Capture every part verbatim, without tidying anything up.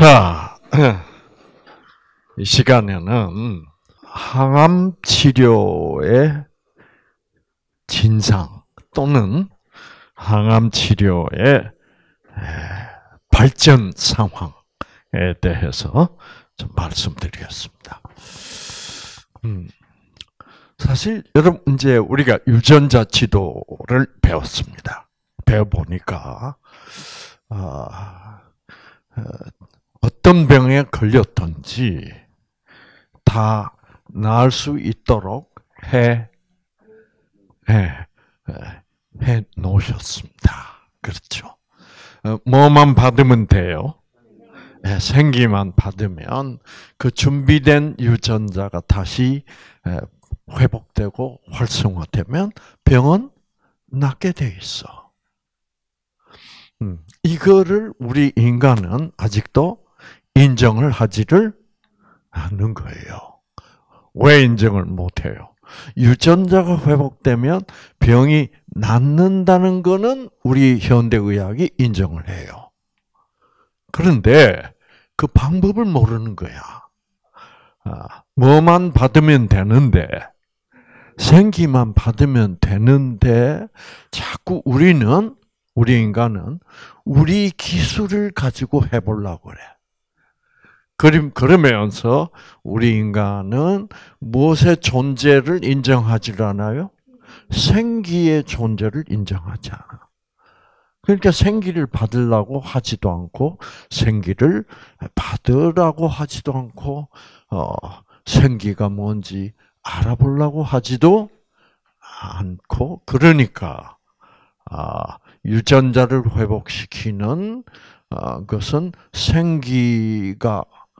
자, 이 시간에는 항암 치료의 진상 또는 항암 치료의 발전 상황에 대해서 좀 말씀드리겠습니다. 음, 사실 여러분 이제 우리가 유전자 지도를 배웠습니다. 배워보니까 아, 어떤 병에 걸렸든지 다 나을 수 있도록 해, 해, 해 놓으셨습니다. 그렇죠. 뭐만 받으면 돼요. 생기만 받으면 그 준비된 유전자가 다시 회복되고 활성화되면 병은 낫게 돼 있어. 음, 이거를 우리 인간은 아직도 인정을 하지를 않는 거예요. 왜 인정을 못해요? 유전자가 회복되면 병이 낫는다는 거는 우리 현대의학이 인정을 해요. 그런데 그 방법을 모르는 거야. 아, 뭐만 받으면 되는데, 생기만 받으면 되는데, 자꾸 우리는, 우리 인간은 우리 기술을 가지고 해보려고 그래. 그러면서 우리 인간은 무엇의 존재를 인정하지 않아요? 생기의 존재를 인정하지 않아. 그러니까 생기를 받으려고 하지도 않고, 생기를 받으라고 하지도 않고, 어, 생기가 뭔지 알아보려고 하지도 않고, 그러니까, 아, 유전자를 회복시키는 어, 것은 생기가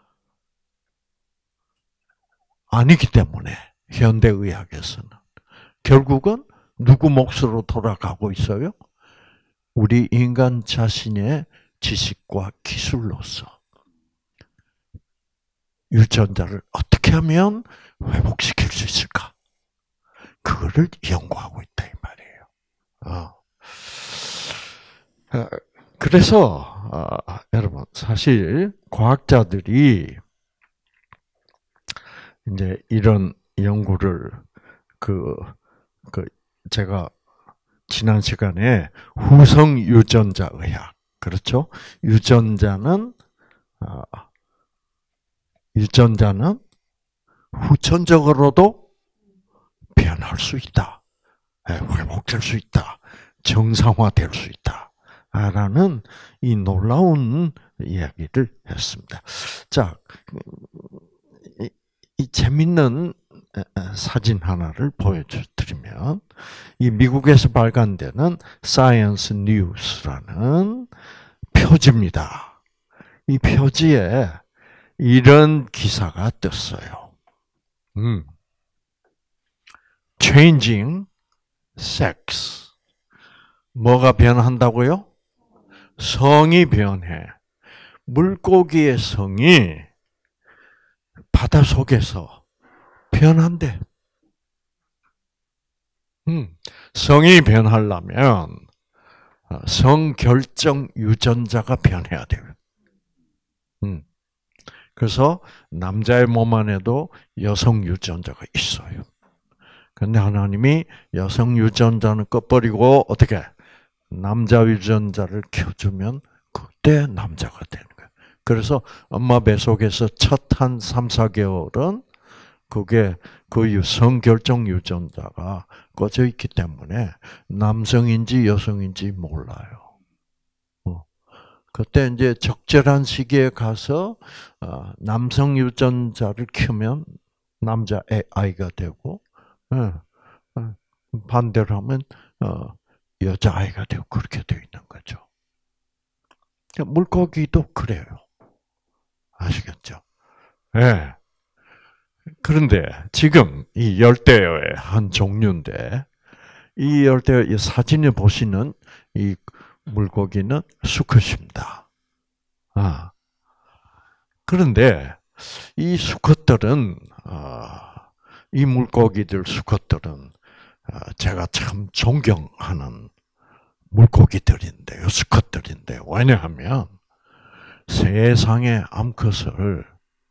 아니기 때문에 현대의학에서는 결국은 누구 몫으로 돌아가고 있어요? 우리 인간 자신의 지식과 기술로서 유전자를 어떻게 하면 회복시킬 수 있을까? 그거를 연구하고 있다 이 말이에요. 어. 그래서 어, 여러분 사실 과학자들이 이제 이런 연구를 그, 그 제가 지난 시간에 후성 유전자 의학 그렇죠? 유전자는 어, 유전자는 후천적으로도 변할 수 있다, 회복될 수 있다, 정상화될 수 있다. 라는 이 놀라운 이야기를 했습니다. 자, 이, 이 재밌는 사진 하나를 보여드리면, 이 미국에서 발간되는 사이언스 뉴스라는 표지입니다. 이 표지에 이런 기사가 떴어요. 음. Changing sex. 뭐가 변한다고요? 성이 변해. 물고기의 성이 바다 속에서 변한대. 음, 성이 변하려면 성결정 유전자가 변해야 돼요. 음, 그래서 남자의 몸 안에도 여성 유전자가 있어요. 근데 하나님이 여성 유전자는 꺼버리고 어떻게? 남자 유전자를 켜주면 그때 남자가 되는 거예요. 그래서 엄마 뱃속에서 첫 한 삼, 사 개월은 그게 그 성결정 유전자가 꺼져 있기 때문에 남성인지 여성인지 몰라요. 어. 그때 이제 적절한 시기에 가서 남성 유전자를 켜면 남자 아이가 되고, 반대로 하면 여자아이가 되고 그렇게 되어 있는 거죠. 물고기도 그래요. 아시겠죠? 예. 네. 그런데 지금 이 열대어의 한 종류인데, 이 열대어 이 사진에 보시는 이 물고기는 수컷입니다. 아. 그런데 이 수컷들은, 아, 이 물고기들 수컷들은 제가 참 존경하는 물고기들인데요, 수컷들인데, 왜냐하면 세상에 암컷을,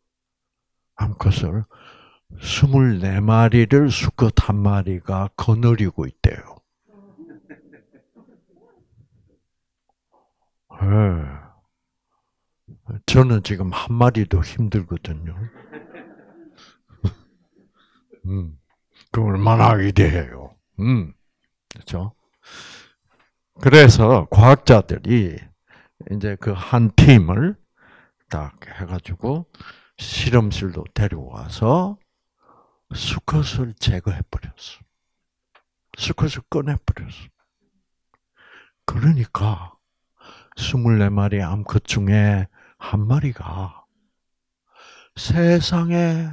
암컷을 스물네 마리를 수컷 한 마리가 거느리고 있대요. 네. 저는 지금 한 마리도 힘들거든요. 음, 그 얼마나 위대해요. 음, 그렇죠? 그래서 과학자들이 이제 그 한 팀을 딱 해가지고 실험실로 데려와서 수컷을 제거해버렸어. 수컷을 꺼내버렸어. 그러니까 스물네 마리 암컷 중에 한 마리가 세상에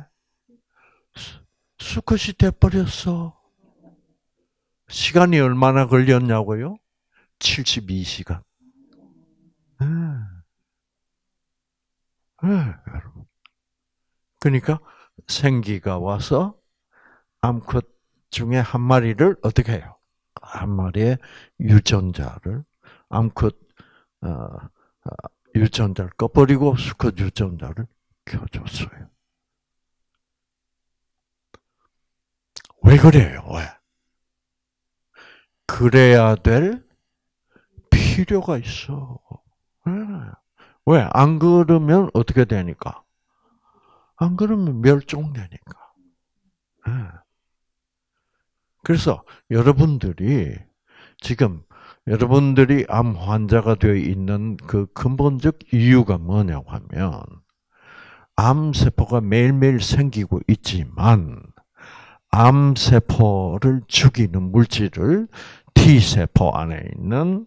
수컷이 돼버렸어. 시간이 얼마나 걸렸냐고요? 칠십이 시간. 네. 네, 여러분. 그러니까 생기가 와서 암컷 중에 한 마리를 어떻게 해요? 한 마리의 유전자를 암컷 어, 어, 유전자를 꺼버리고 수컷 유전자를 켜줬어요. 왜 그래요? 왜? 그래야 될 필요가 있어. 왜? 안 그러면 어떻게 되니까? 안 그러면 멸종되니까. 그래서 여러분들이 지금 여러분들이 암 환자가 되어 있는 그 근본적 이유가 뭐냐고 하면 암세포가 매일매일 생기고 있지만 암세포를 죽이는 물질을 T세포 안에 있는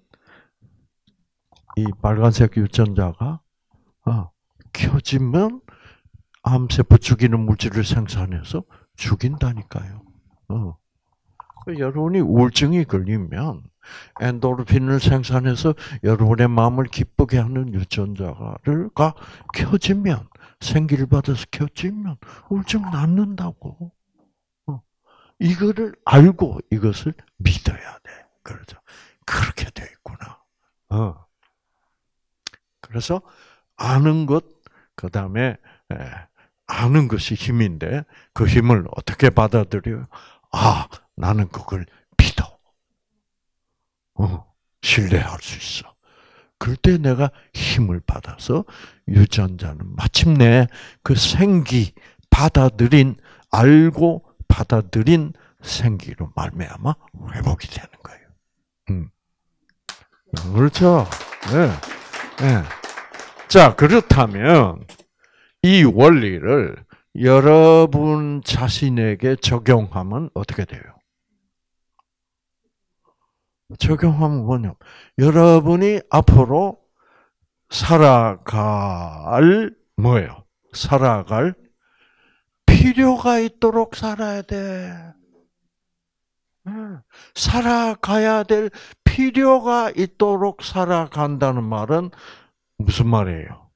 이 빨간색 유전자가 어, 켜지면 암세포 죽이는 물질을 생산해서 죽인다니까요. 어. 여러분이 우울증이 걸리면 엔도르핀을 생산해서 여러분의 마음을 기쁘게 하는 유전자가 켜지면, 생기를 받아서 켜지면 우울증 낫는다고. 어. 이거를 알고 이것을 믿어야 돼. 그렇죠. 그렇게 돼 있구나. 어. 그래서 아는 것, 그 다음에 아는 것이 힘인데 그 힘을 어떻게 받아들여요? 아, 나는 그걸 믿어. 어, 신뢰할 수 있어. 그때 내가 힘을 받아서 유전자는 마침내 그 생기 받아들인, 알고 받아들인 생기로 말미암아 회복이 되는 거예요. 음. 그렇죠. 네. 네. 자, 그렇다면 이 원리를 여러분 자신에게 적용하면 어떻게 돼요? 적용하면 뭐냐? 여러분이 앞으로 살아갈 뭐예요? 살아갈 필요가 있도록 살아야 돼. 살아가야 될 필요가 있도록 살아간다는 말은 무슨 말이에요?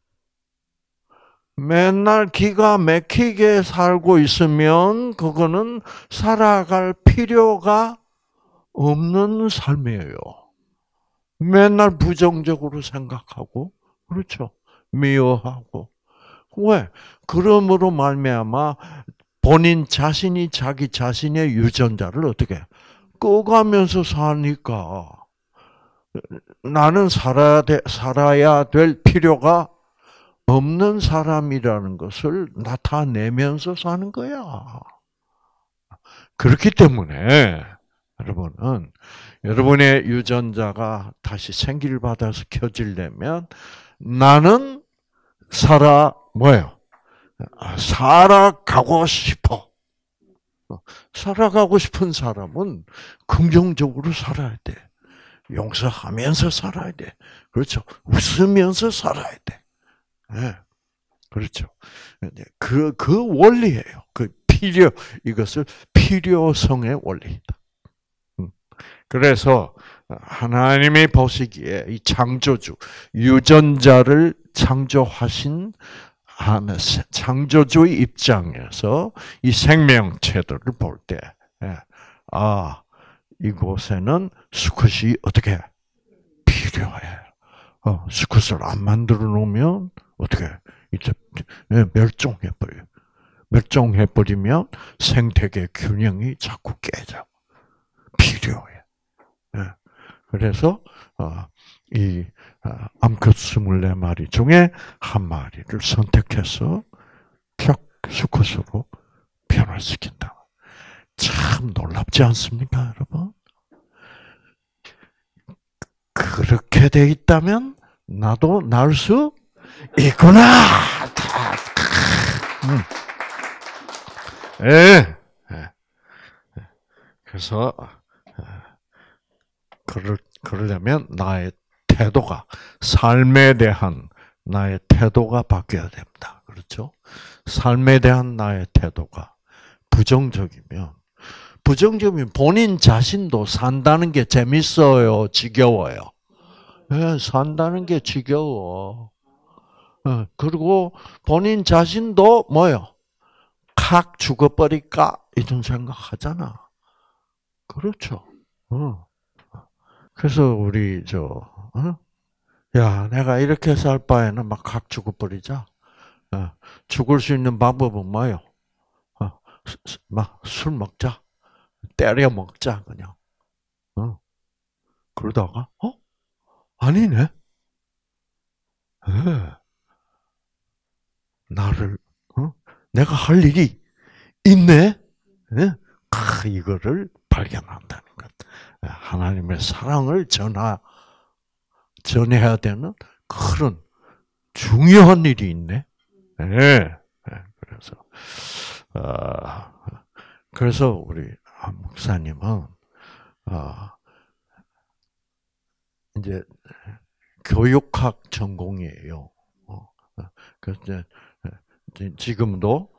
맨날 기가 막히게 살고 있으면 그거는 살아갈 필요가 없는 삶이에요. 맨날 부정적으로 생각하고, 그렇죠? 미워하고. 왜? 그러므로 말미암아 본인 자신이 자기 자신의 유전자를 어떻게 꺼가면서 사니까 나는 살아야, 돼, 살아야 될 필요가 없는 사람이라는 것을 나타내면서 사는 거야. 그렇기 때문에 여러분은 여러분의 유전자가 다시 생기를 받아서 켜지려면 나는 살아 뭐예요? 살아가고 싶어. 살아가고 싶은 사람은 긍정적으로 살아야 돼. 용서하면서 살아야 돼. 그렇죠? 웃으면서 살아야 돼. 네. 그렇죠. 그, 그 원리예요. 그 필요, 이것을 필요성의 원리다. 그래서 하나님이 보시기에 이 창조주, 유전자를 창조하신 창조주의 입장에서 이 생명체들을 볼 때, 아, 이곳에는 수컷이 어떻게 필요해. 어, 수컷을 안 만들어 놓으면 어떻게 이제 멸종해 버려요. 멸종해 버리면 생태계 균형이 자꾸 깨져. 필요해. 예. 그래서 어, 이 암컷 스물네 마리 중에 한 마리를 선택해서 격 수컷으로 변화시킨다. 참 놀랍지 않습니까, 여러분? 그렇게 돼 있다면 나도 낳을 수 있구나. 음. 예. 예. 그래서 그럴 그러려면 나의 태도가 삶에 대한 나의 태도가 바뀌어야 됩니다. 그렇죠? 삶에 대한 나의 태도가 부정적이면 부정적이면 본인 자신도 산다는 게 재밌어요, 지겨워요. 네, 산다는 게 지겨워. 네, 그리고 본인 자신도 뭐요? 칵 죽어버릴까 이런 생각하잖아. 그렇죠. 어. 그래서 우리 저 어? 야, 내가 이렇게 살 바에는 막 칵 죽어버리자. 어. 죽을 수 있는 방법은 뭐요? 어. 막 술 먹자. 때려 먹자 그냥. 어. 그러다가 어? 아니네. 네. 나를 어? 내가 할 일이 있네. 네? 크, 이거를 발견한다는 것. 하나님의 사랑을 전하 전해야 되는 그런 중요한 일이 있네. 네. 네. 그래서 어, 그래서 우리 목사님은 어, 이제 교육학 전공이에요. 그래서 지금도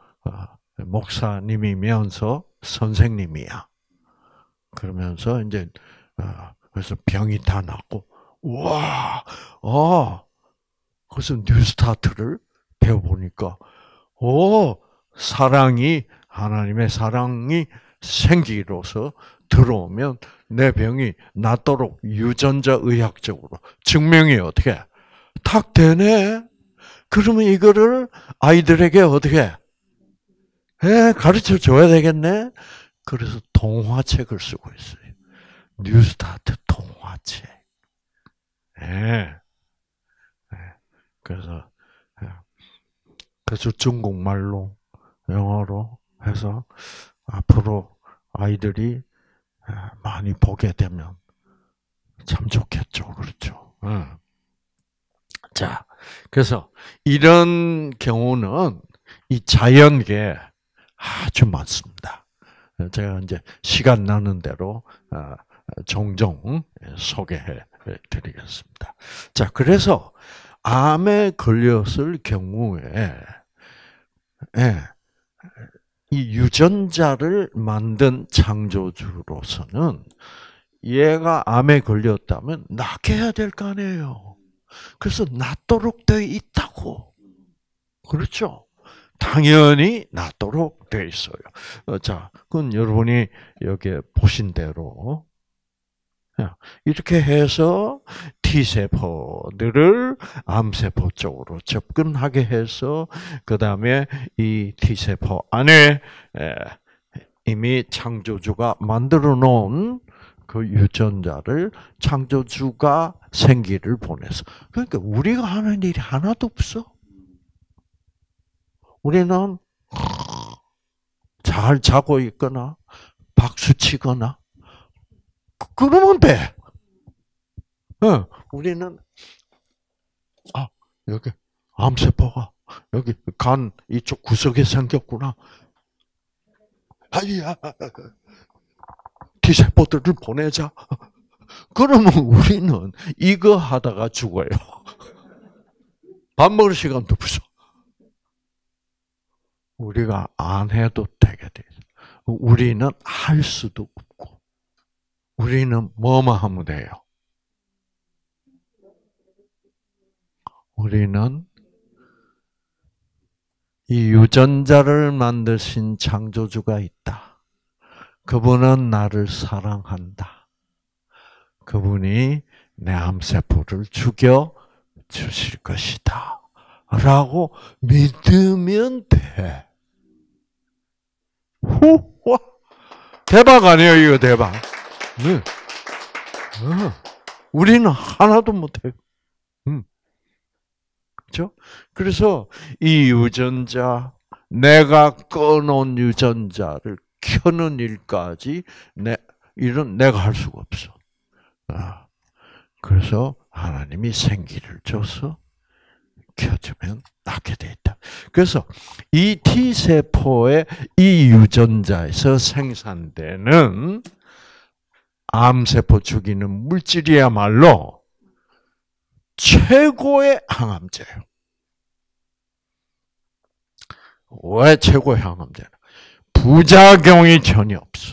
목사님이면서 선생님이야. 그러면서 이제 그래서 병이 다 낫고 와, 어, 그래서 뉴스타트를 배워보니까 오, 사랑이 하나님의 사랑이 생기로서 들어오면 내 병이 낫도록 유전자 의학적으로 증명이 어떻게 탁 되네. 그러면 이거를 아이들에게 어떻게 해? 가르쳐 줘야 되겠네. 그래서 동화책을 쓰고 있어요. 뉴스타트 동화책. 네. 네. 그래서 그래서 중국말로 영어로 해서 앞으로 아이들이 많이 보게 되면 참 좋겠죠. 그렇죠. 자, 그래서 이런 경우는 이 자연계에 아주 많습니다. 제가 이제 시간 나는 대로 종종 소개해 드리겠습니다. 자, 그래서 암에 걸렸을 경우에 이 유전자를 만든 창조주로서는 얘가 암에 걸렸다면 낫게 해야 될 거 아니에요. 그래서 낫도록 되어 있다고. 그렇죠? 당연히 낫도록 되어 있어요. 자, 그건 여러분이 여기 보신 대로 이렇게 해서 T세포들을 암세포 쪽으로 접근하게 해서 그 다음에 이 T세포 안에 이미 창조주가 만들어 놓은 그 유전자를 창조주가 생기를 보내서. 그러니까 우리가 하는 일이 하나도 없어. 우리는 잘 자고 있거나 박수 치거나 그러면 돼. 어, 우리는 아 여기 암세포가 여기 간 이쪽 구석에 생겼구나. 아이야, T세포들을 보내자. 그러면 우리는 이거 하다가 죽어요. 밥 먹을 시간도 없어. 우리가 안 해도 되게 돼. 우리는 할 수도 없고, 우리는 뭐만 하면 돼요? 우리는 이 유전자를 만드신 창조주가 있다. 그분은 나를 사랑한다. 그분이 내 암세포를 죽여 주실 것이다. 라고 믿으면 돼. 후, 와. 대박 아니에요, 이거 대박. 네. 어. 우리는 하나도 못해요. 음. 그렇죠? 그래서 이 유전자, 내가 꺼놓은 유전자를 켜는 일까지 내, 이런 내가 할 수가 없어. 아. 그래서 하나님이 생기를 줘서 켜주면 낫게 돼 있다. 그래서 이 T세포의 이 유전자에서 생산되는 암세포 죽이는 물질이야말로 최고의 항암제예요. 왜 최고의 항암제냐? 부작용이 전혀 없어.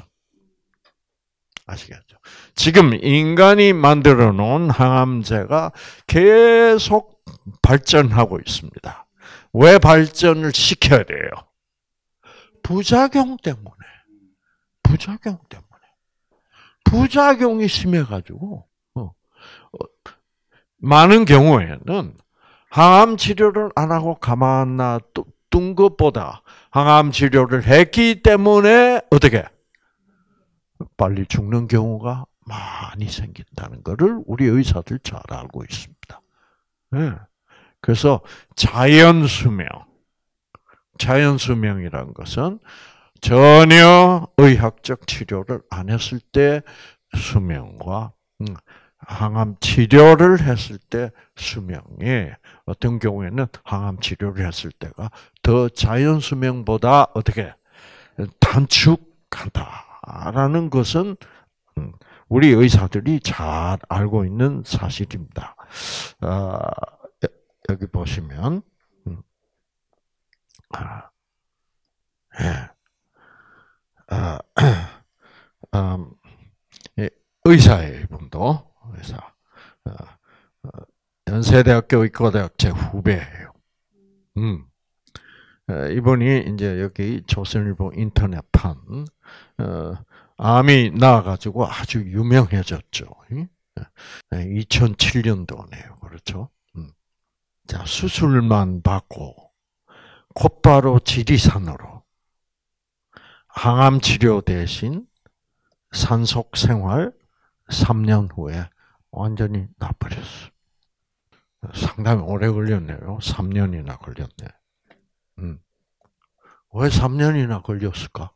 아시겠죠? 지금 인간이 만들어 놓은 항암제가 계속 발전하고 있습니다. 왜 발전을 시켜야 돼요? 부작용 때문에. 부작용 때문에. 부작용이 심해가지고, 어, 어, 많은 경우에는 항암 치료를 안 하고 가만 놔둔 것보다 항암 치료를 했기 때문에 어떻게? 빨리 죽는 경우가 많이 생긴다는 것을 우리 의사들 잘 알고 있습니다. 네. 그래서 자연 수명, 자연 수명이란 것은 전혀 의학적 치료를 안 했을 때 수명과 항암 치료를 했을 때 수명이 어떤 경우에는 항암 치료를 했을 때가 더 자연 수명보다 어떻게 단축한다라는 것은 우리 의사들이 잘 알고 있는 사실입니다. 아, 여기 보시면 아, 예. 아, 음, 의사예요, 이분도. 의사. 어, 어, 연세대학교 의과대학 제 후배예요. 음. 어, 이분이 이제 여기 조선일보 인터넷판, 어, 암이 나와가지고 아주 유명해졌죠. 이천칠 년도네요. 그렇죠? 음. 자, 수술만 받고 곧바로 지리산으로 항암 치료 대신 산속 생활 삼 년 후에 완전히 나버렸어. 상당히 오래 걸렸네요. 삼 년이나 걸렸네. 음. 왜 삼 년이나 걸렸을까?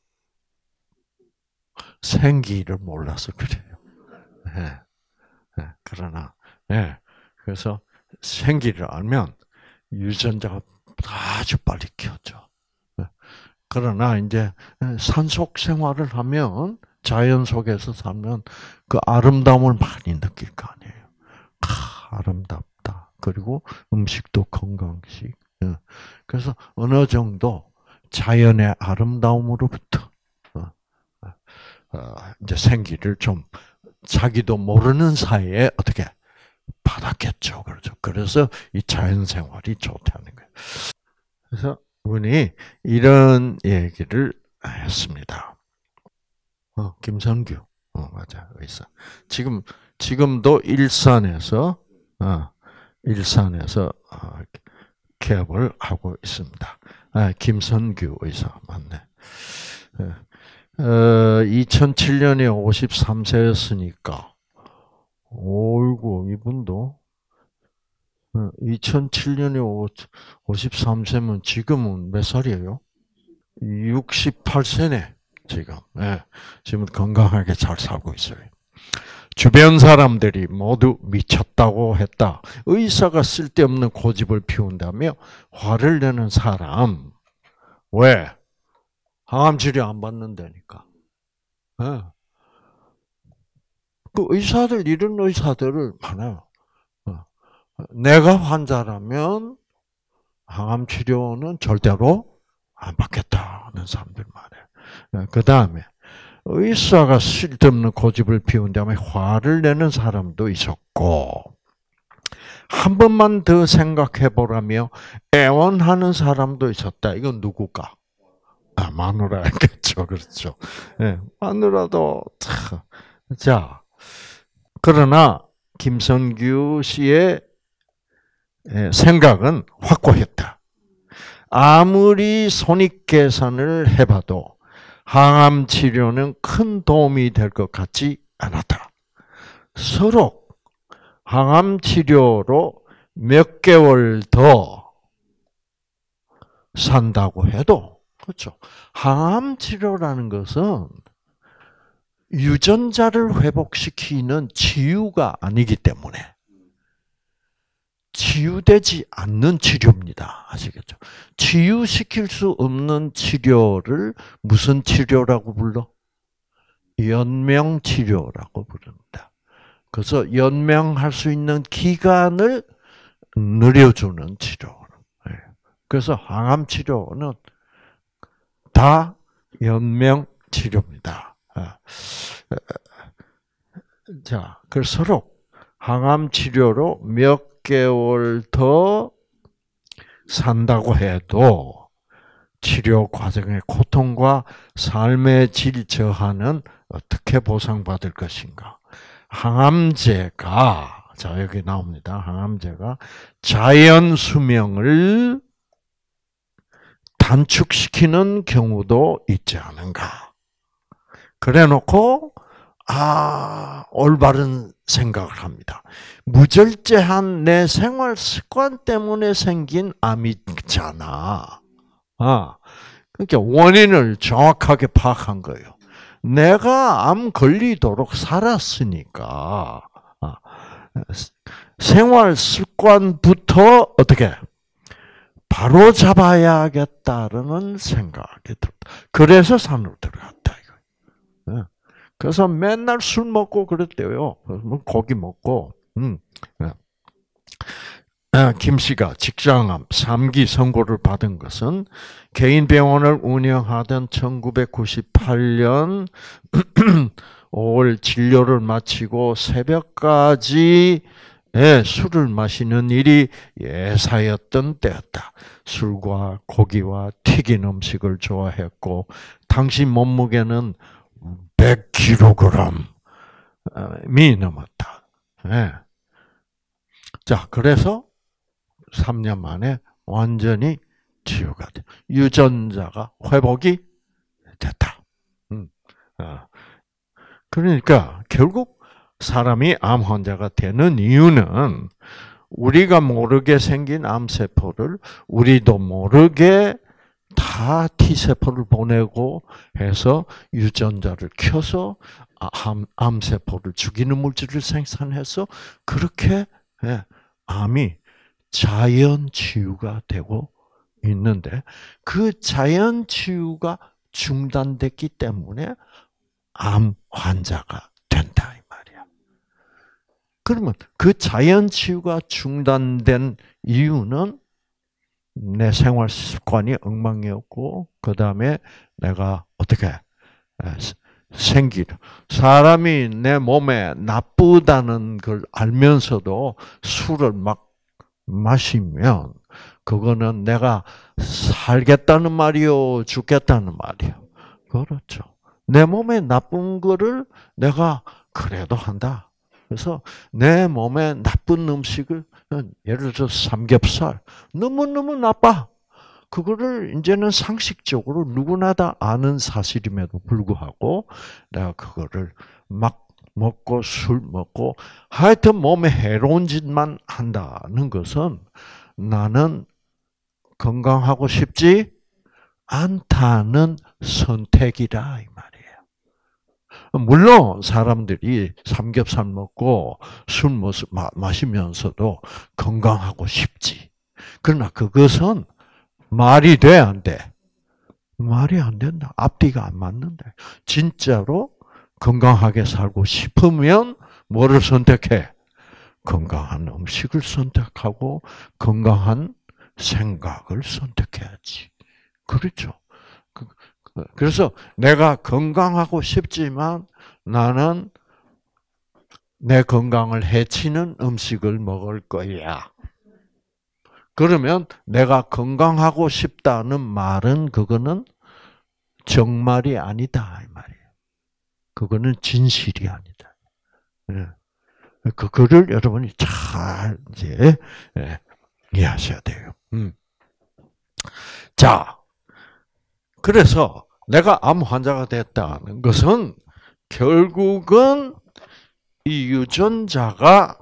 생기를 몰라서 그래요. 네. 네. 그러나, 네. 그래서 생기를 알면 유전자가 아주 빨리 켜져. 네. 그러나 이제 산속 생활을 하면 자연 속에서 살면 그 아름다움을 많이 느낄 거 아니에요. 아, 아름답다. 그리고 음식도 건강식. 그래서 어느 정도 자연의 아름다움으로부터 이제 생기를 좀 자기도 모르는 사이에 어떻게 받았겠죠. 그렇죠. 그래서 이 자연 생활이 좋다는 거예요. 그래서 분이 이런 얘기를 했습니다. 어, 김선규, 어, 맞아, 의사. 지금, 지금도 일산에서, 어, 일산에서, 어, 개업을 하고 있습니다. 아, 김선규 의사, 맞네. 어, 이천칠 년에 오십삼 세였으니까, 오이고, 이분도, 어, 이천칠 년에 오십삼 세면 지금은 몇 살이에요? 육십팔 세네. 지금, 예, 지금 건강하게 잘 살고 있어요. 주변 사람들이 모두 미쳤다고 했다. 의사가 쓸데없는 고집을 피운다며 화를 내는 사람. 왜? 항암 치료 안 받는다니까. 예. 그 의사들, 이런 의사들을 많아요. 내가 환자라면 항암 치료는 절대로 안 받겠다는 사람들 많아요. 그 다음에 의사가 쓸데없는 고집을 피운 다음에 화를 내는 사람도 있었고, 한 번만 더 생각해 보라며 애원하는 사람도 있었다. 이건 누굴까? 아, 마누라겠죠. 그렇죠. 네, 마누라도, 자, 그러나 김선규 씨의 생각은 확고했다. 아무리 손익계산을 해봐도 항암 치료는 큰 도움이 될 것 같지 않았다. 서로 항암 치료로 몇 개월 더 산다고 해도, 그렇죠. 항암 치료라는 것은 유전자를 회복시키는 치유가 아니기 때문에 치유되지 않는 치료입니다. 아시겠죠? 치유시킬 수 없는 치료를 무슨 치료라고 불러? 연명치료라고 부릅니다. 그래서 연명할 수 있는 기간을 늘려주는 치료. 그래서 항암 치료는 다 연명치료입니다. 자, 그래서 서로 항암 치료로 몇 개월 더 산다고 해도 치료 과정의 고통과 삶의 질 저하는 어떻게 보상받을 것인가? 항암제가, 자, 여기 나옵니다. 항암제가 자연 수명을 단축시키는 경우도 있지 않은가? 그래 놓고, 아, 올바른 생각을 합니다. 무절제한 내 생활 습관 때문에 생긴 암이잖아. 아, 그러니까 원인을 정확하게 파악한 거예요. 내가 암 걸리도록 살았으니까, 아, 생활 습관부터 어떻게 바로 잡아야겠다는 생각이 들었다. 그래서 산으로 들어갔다. 이거. 그래서 맨날 술 먹고 그랬대요. 고기 먹고. 음. 김 씨가 직장암 삼 기 선고를 받은 것은 개인 병원을 운영하던 천구백구십팔 년 오월 진료를 마치고 새벽까지 술을 마시는 일이 예사였던 때였다. 술과 고기와 튀긴 음식을 좋아했고 당시 몸무게는 백 킬로그램이 넘었다. 네. 자, 그래서 삼 년 만에 완전히 치유가 돼. 유전자가 회복이 됐다. 음. 그러니까 결국 사람이 암 환자가 되는 이유는 우리가 모르게 생긴 암세포를 우리도 모르게 다 T세포를 보내고 해서 유전자를 켜서 암, 암세포를 죽이는 물질을 생산해서 그렇게 암이 자연 치유가 되고 있는데 그 자연 치유가 중단됐기 때문에 암 환자가 된다 이 말이야. 그러면 그 자연 치유가 중단된 이유는 내 생활 습관이 엉망이었고 그 다음에 내가 어떻게 생기 사람이 내 몸에 나쁘다는 걸 알면서도 술을 막 마시면 그거는 내가 살겠다는 말이요, 죽겠다는 말이요. 그렇죠. 내 몸에 나쁜 거를 내가 그래도 한다. 그래서 내 몸에 나쁜 음식을 예를 들어 삼겹살 너무너무 나빠. 그거를 이제는 상식적으로 누구나 다 아는 사실임에도 불구하고 내가 그거를 막 먹고 술 먹고 하여튼 몸에 해로운 짓만 한다는 것은 나는 건강하고 싶지 않다는 선택이라 이 말이에요. 물론 사람들이 삼겹살 먹고 술 마시면서도 건강하고 싶지. 그러나 그것은 말이 돼, 안 돼? 말이 안 된다. 앞뒤가 안 맞는다. 진짜로 건강하게 살고 싶으면 뭐를 선택해? 건강한 음식을 선택하고 건강한 생각을 선택해야지. 그렇죠. 그래서 내가 건강하고 싶지만 나는 내 건강을 해치는 음식을 먹을 거야. 그러면 내가 건강하고 싶다는 말은 그거는 정말이 아니다 이 말이에요. 그거는 진실이 아니다. 그거를 여러분이 잘 이제 이해하셔야 돼요. 음. 자, 그래서 내가 암 환자가 됐다는 것은 결국은 이 유전자가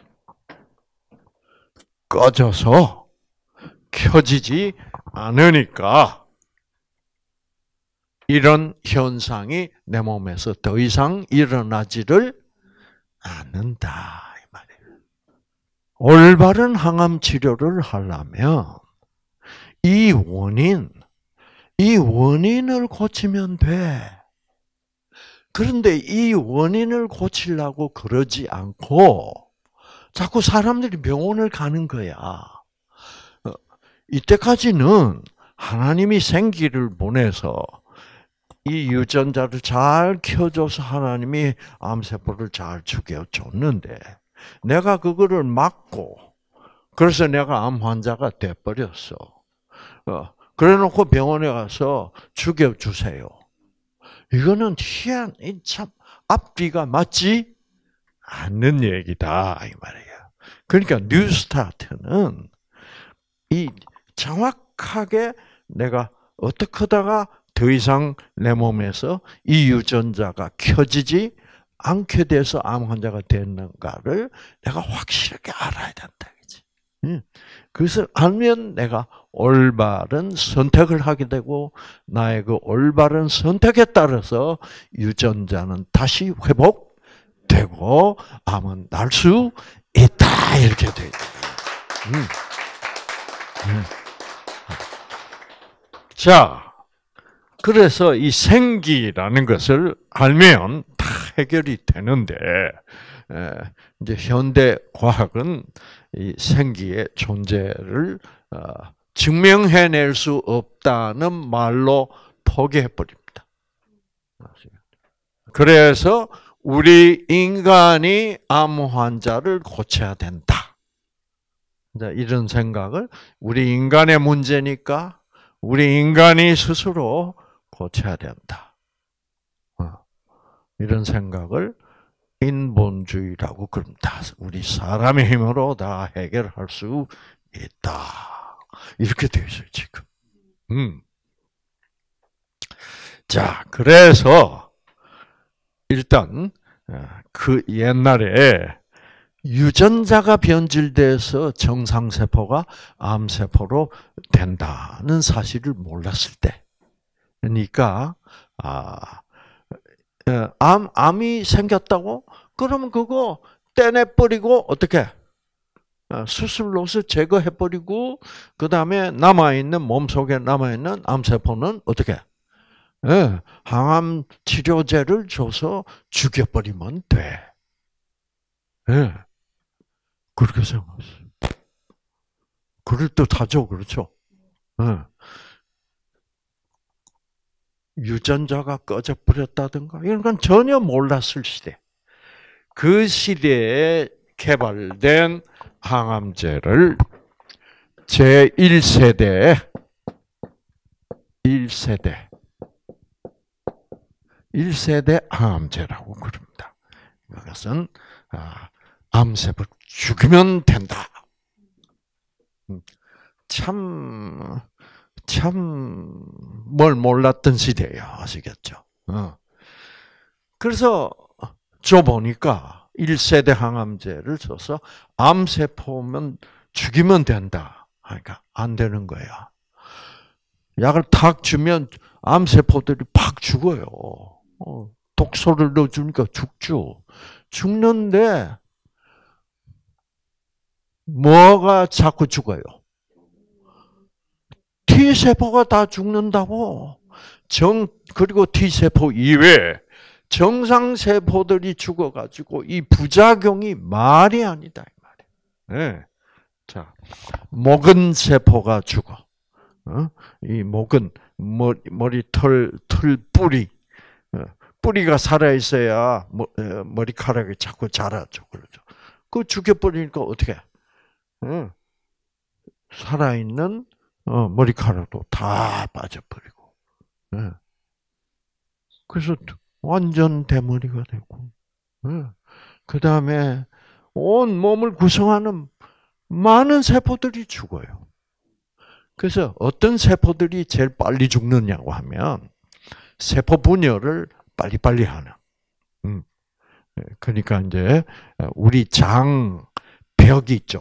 꺼져서 켜지지 않으니까 이런 현상이 내 몸에서 더 이상 일어나지를 않는다 이 말이에요. 올바른 항암 치료를 하려면 이 원인, 이 원인을 고치면 돼. 그런데 이 원인을 고치려고 그러지 않고 자꾸 사람들이 병원을 가는 거야. 이때까지는 하나님이 생기를 보내서 이 유전자를 잘 켜줘서 하나님이 암세포를 잘 죽여줬는데 내가 그거를 막고 그래서 내가 암 환자가 돼버렸어. 그래놓고 병원에 가서 죽여주세요. 이거는 희한, 참 앞뒤가 맞지 않는 얘기다 이 말이에요. 그러니까 뉴스타트는 이 정확하게 내가 어떻게 하다가 더 이상 내 몸에서 이 유전자가 켜지지 않게 돼서 암 환자가 됐는가를 내가 확실하게 알아야 된다. 그것을 알면 내가 올바른 선택을 하게 되고 나의 그 올바른 선택에 따라서 유전자는 다시 회복되고 암은 날 수 있다 이렇게 돼요. 음. 음. 자, 그래서 이 생기라는 것을 알면 다 해결이 되는데 이제 현대 과학은 이 생기의 존재를 증명해낼 수 없다는 말로 포기해 버립니다. 그래서 우리 인간이 암 환자를 고쳐야 된다. 이런 생각을 우리 인간의 문제니까 우리 인간이 스스로 고쳐야 된다. 이런 생각을 인본주의라고 그럽니다. 우리 사람의 힘으로 다 해결할 수 있다. 이렇게 되어 있어요, 지금. 음. 자, 그래서 일단 그 옛날에 유전자가 변질돼서 정상세포가 암세포로 된다는 사실을 몰랐을 때, 그러니까 아. 암, 암이 생겼다고? 그러면 그거 떼내버리고, 어떻게? 수술로서 제거해버리고, 그 다음에 남아있는, 몸속에 남아있는 암세포는 어떻게? 예, 항암 치료제를 줘서 죽여버리면 돼. 예. 그렇게 생각했어요. 그럴듯하죠, 그렇죠? 예. 유전자가 꺼져버렸다든가 이런 건 전혀 몰랐을 시대. 그 시대에 개발된 항암제를 제일 세대, 일 세대, 일 세대 항암제라고 그럽니다. 이것은 암세포를 죽이면 된다. 참... 참, 뭘 몰랐던 시대예요. 아시겠죠? 어. 그래서, 줘 보니까 일 세대 항암제를 써서 암세포면 죽이면 된다. 그러니까 안 되는 거야. 약을 탁 주면 암세포들이 팍 죽어요. 어. 독소를 넣어주니까 죽죠. 죽는데, 뭐가 자꾸 죽어요? T세포가 다 죽는다고. 정, 그리고 T세포 이외에 정상세포들이 죽어가지고 이 부작용이 말이 아니다. 이 말이에요. 네. 자, 목은 세포가 죽어. 어? 이 목은 머리, 머리 털, 털 뿌리. 어? 뿌리가 살아있어야 머리카락이 자꾸 자라죠. 그러죠. 그거 죽여버리니까 어떻게? 어? 살아있는 어, 머리카락도 다 빠져버리고. 네. 그래서 완전 대머리가 되고. 네. 그 다음에 온 몸을 구성하는 많은 세포들이 죽어요. 그래서 어떤 세포들이 제일 빨리 죽느냐고 하면 세포 분열을 빨리빨리 하는. 음. 그러니까 이제 우리 장 벽이 있죠.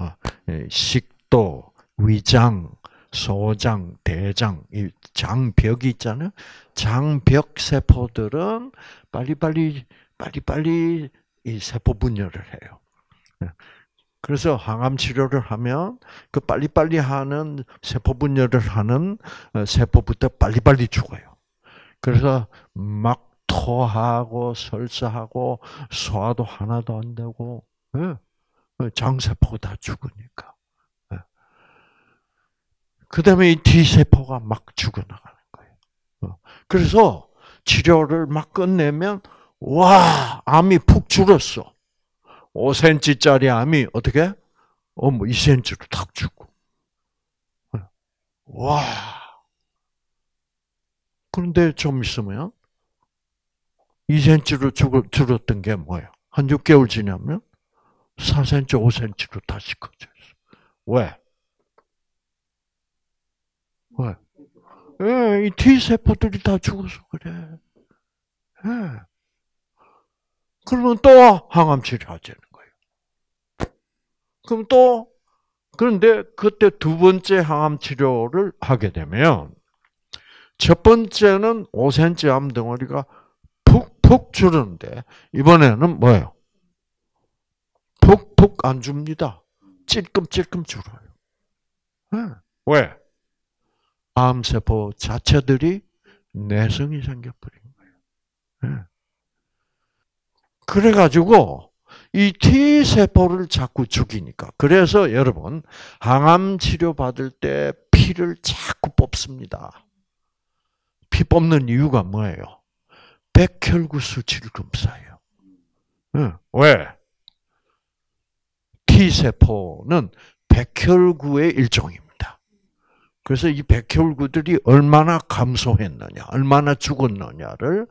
식도, 위장, 소장, 대장, 이 장벽이 있잖아요. 장벽 세포들은 빨리빨리 빨리빨리 이 세포 분열을 해요. 그래서 항암 치료를 하면 그 빨리빨리 하는 세포 분열을 하는 세포부터 빨리빨리 죽어요. 그래서 막 토하고 설사하고 소화도 하나도 안 되고 장세포가 다 죽으니까. 그 다음에 이 T세포가 막 죽어나가는 거예요. 그래서 치료를 막 끝내면 와, 암이 푹 줄었어. 오 센티미터짜리 암이 어떻게? 어, 뭐 이 센티미터로 탁 죽고. 와. 그런데 좀 있으면 이 센티미터로 죽, 줄었던 게 뭐예요? 한 육 개월 지나면 사 센티미터, 오 센티미터로 다시 커져 있어. 왜? 왜? 예, 이 T세포들이 다 죽어서 그래. 예. 그러면 또 항암 치료하자는 거예요. 그럼 또, 그런데 그때 두 번째 항암 치료를 하게 되면, 첫 번째는 오 센티미터 암 덩어리가 푹푹 줄었는데, 이번에는 뭐예요? 푹푹 안 줍니다. 찔끔찔끔 줄어요. 네. 왜? 암세포 자체들이 내성이 생겨버린 거예요. 네. 그래가지고, 이 T세포를 자꾸 죽이니까. 그래서 여러분, 항암 치료 받을 때 피를 자꾸 뽑습니다. 피 뽑는 이유가 뭐예요? 백혈구 수치를 검사해요. 네. 왜? T세포는 백혈구의 일종입니다. 그래서 이 백혈구들이 얼마나 감소했느냐, 얼마나 죽었느냐를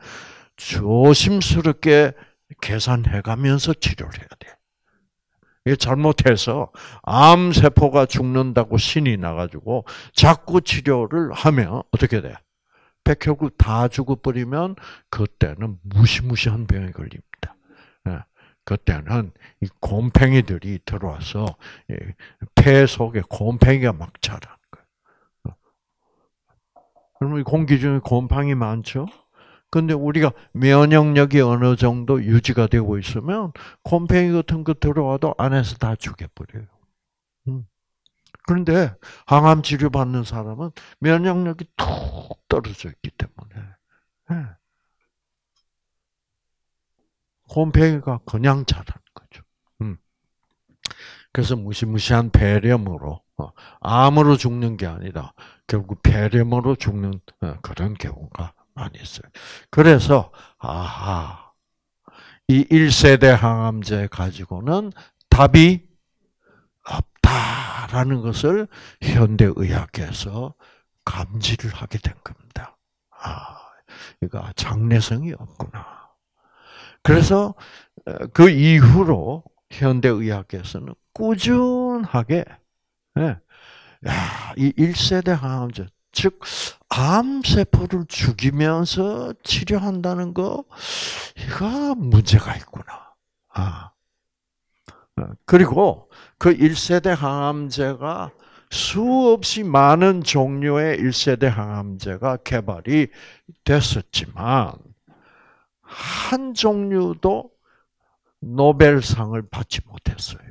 조심스럽게 계산해가면서 치료를 해야 돼. 이게 잘못해서 암세포가 죽는다고 신이 나가지고 자꾸 치료를 하면 어떻게 돼? 백혈구 다 죽어버리면 그때는 무시무시한 병이 걸립니다. 그때는 이 곰팡이들이 들어와서 폐 속에 곰팡이가 막 자라는 거예요. 그러면 공기 중에 곰팡이 많죠? 근데 우리가 면역력이 어느 정도 유지가 되고 있으면 곰팡이 같은 거 들어와도 안에서 다 죽여버려요. 그런데 항암 치료 받는 사람은 면역력이 툭 떨어져 있기 때문에 곰팡이가 그냥 자라는 거죠. 그래서 무시무시한 폐렴으로, 암으로 죽는 게 아니라 결국 폐렴으로 죽는 그런 경우가 많이 있어요. 그래서 아하, 이 일 세대 항암제 가지고는 답이 없다라는 것을 현대의학에서 감지를 하게 된 겁니다. 아, 이거 장래성이 없구나. 그래서 그 이후로 현대의학에서는 꾸준하게 이 일 세대 항암제, 즉 암세포를 죽이면서 치료한다는 거, 이거 문제가 있구나. 아. 그리고 그 일 세대 항암제가 수없이 많은 종류의 일 세대 항암제가 개발이 됐었지만 한 종류도 노벨상을 받지 못했어요.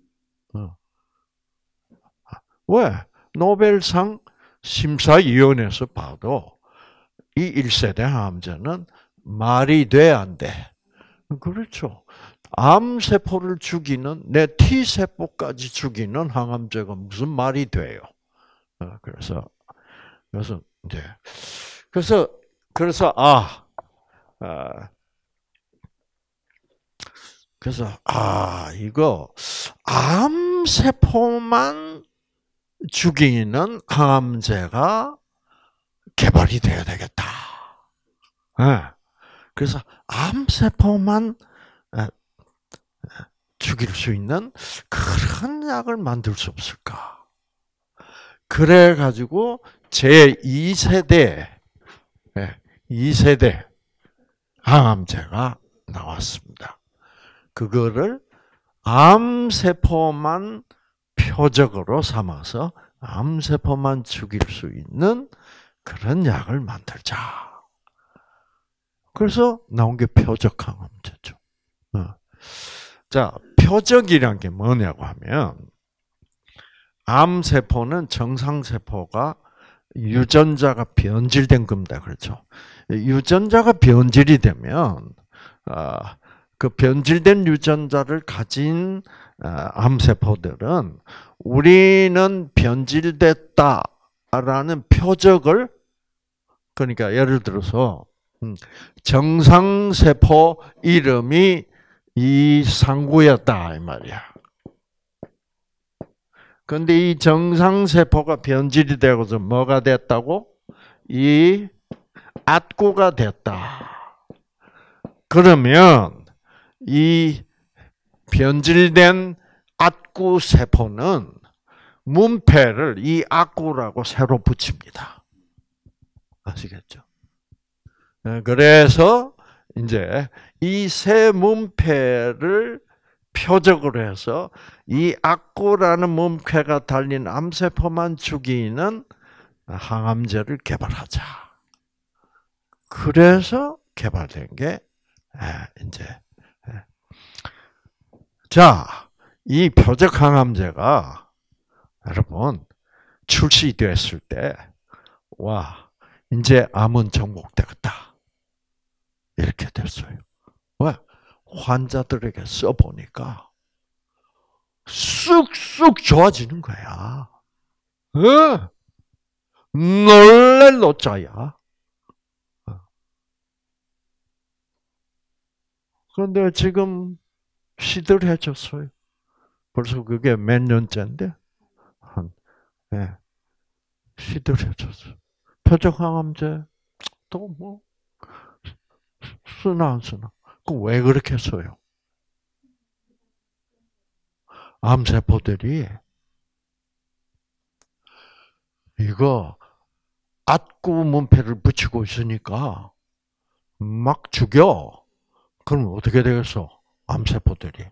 왜? 노벨상 심사위원회에서 봐도 이 일 세대 항암제는 말이 돼, 안 돼? 그렇죠. 암세포를 죽이는, 내 T세포까지 죽이는 항암제가 무슨 말이 돼요. 그래서, 그래서, 이제, 그래서, 그래서, 아, 아, 그래서, 아, 이거, 암세포만 죽이는 항암제가 개발이 돼야 되겠다. 그래서 암세포만 죽일 수 있는 그런 약을 만들 수 없을까? 그래가지고 제이 세대, 이 세대 항암제가 나왔습니다. 그거를 암세포만 표적으로 삼아서 암세포만 죽일 수 있는 그런 약을 만들자. 그래서 나온 게 표적항암제죠. 자, 표적이란 게 뭐냐고 하면, 암세포는 정상세포가 유전자가 변질된 겁니다. 그렇죠? 유전자가 변질이 되면, 그 변질된 유전자를 가진 암세포들은 우리는 변질됐다라는 표적을, 그러니까 예를 들어서 정상세포 이름이 이상구였다 이 말이야. 그런데 이 정상세포가 변질이 되고서 뭐가 됐다고? 이 앗구가 됐다. 그러면 이 변질된 앗구 세포는 문패를 이 앗구라고 새로 붙입니다. 아시겠죠? 그래서 이제 이 새 문패를 표적으로 해서 이 앗구라는 문패가 달린 암세포만 죽이는 항암제를 개발하자. 그래서 개발된 게 이제 자, 이 표적 항암제가 여러분 출시됐을 때 와, 이제 암은 정복되겠다. 이렇게 됐어요. 왜? 환자들에게 써보니까 쑥쑥 좋아지는 거야. 어? 놀랄 노짜야. 그런데 지금 시들해졌어요. 벌써 그게 몇 년째인데, 한, 예, 시들해졌어. 표적항암제, 또 뭐, 쓰나 안 쓰나. 그 왜 그렇게 써요? 암세포들이, 이거, 앗구 문패를 붙이고 있으니까, 막 죽여. 그럼 어떻게 되겠어? 암세포들이.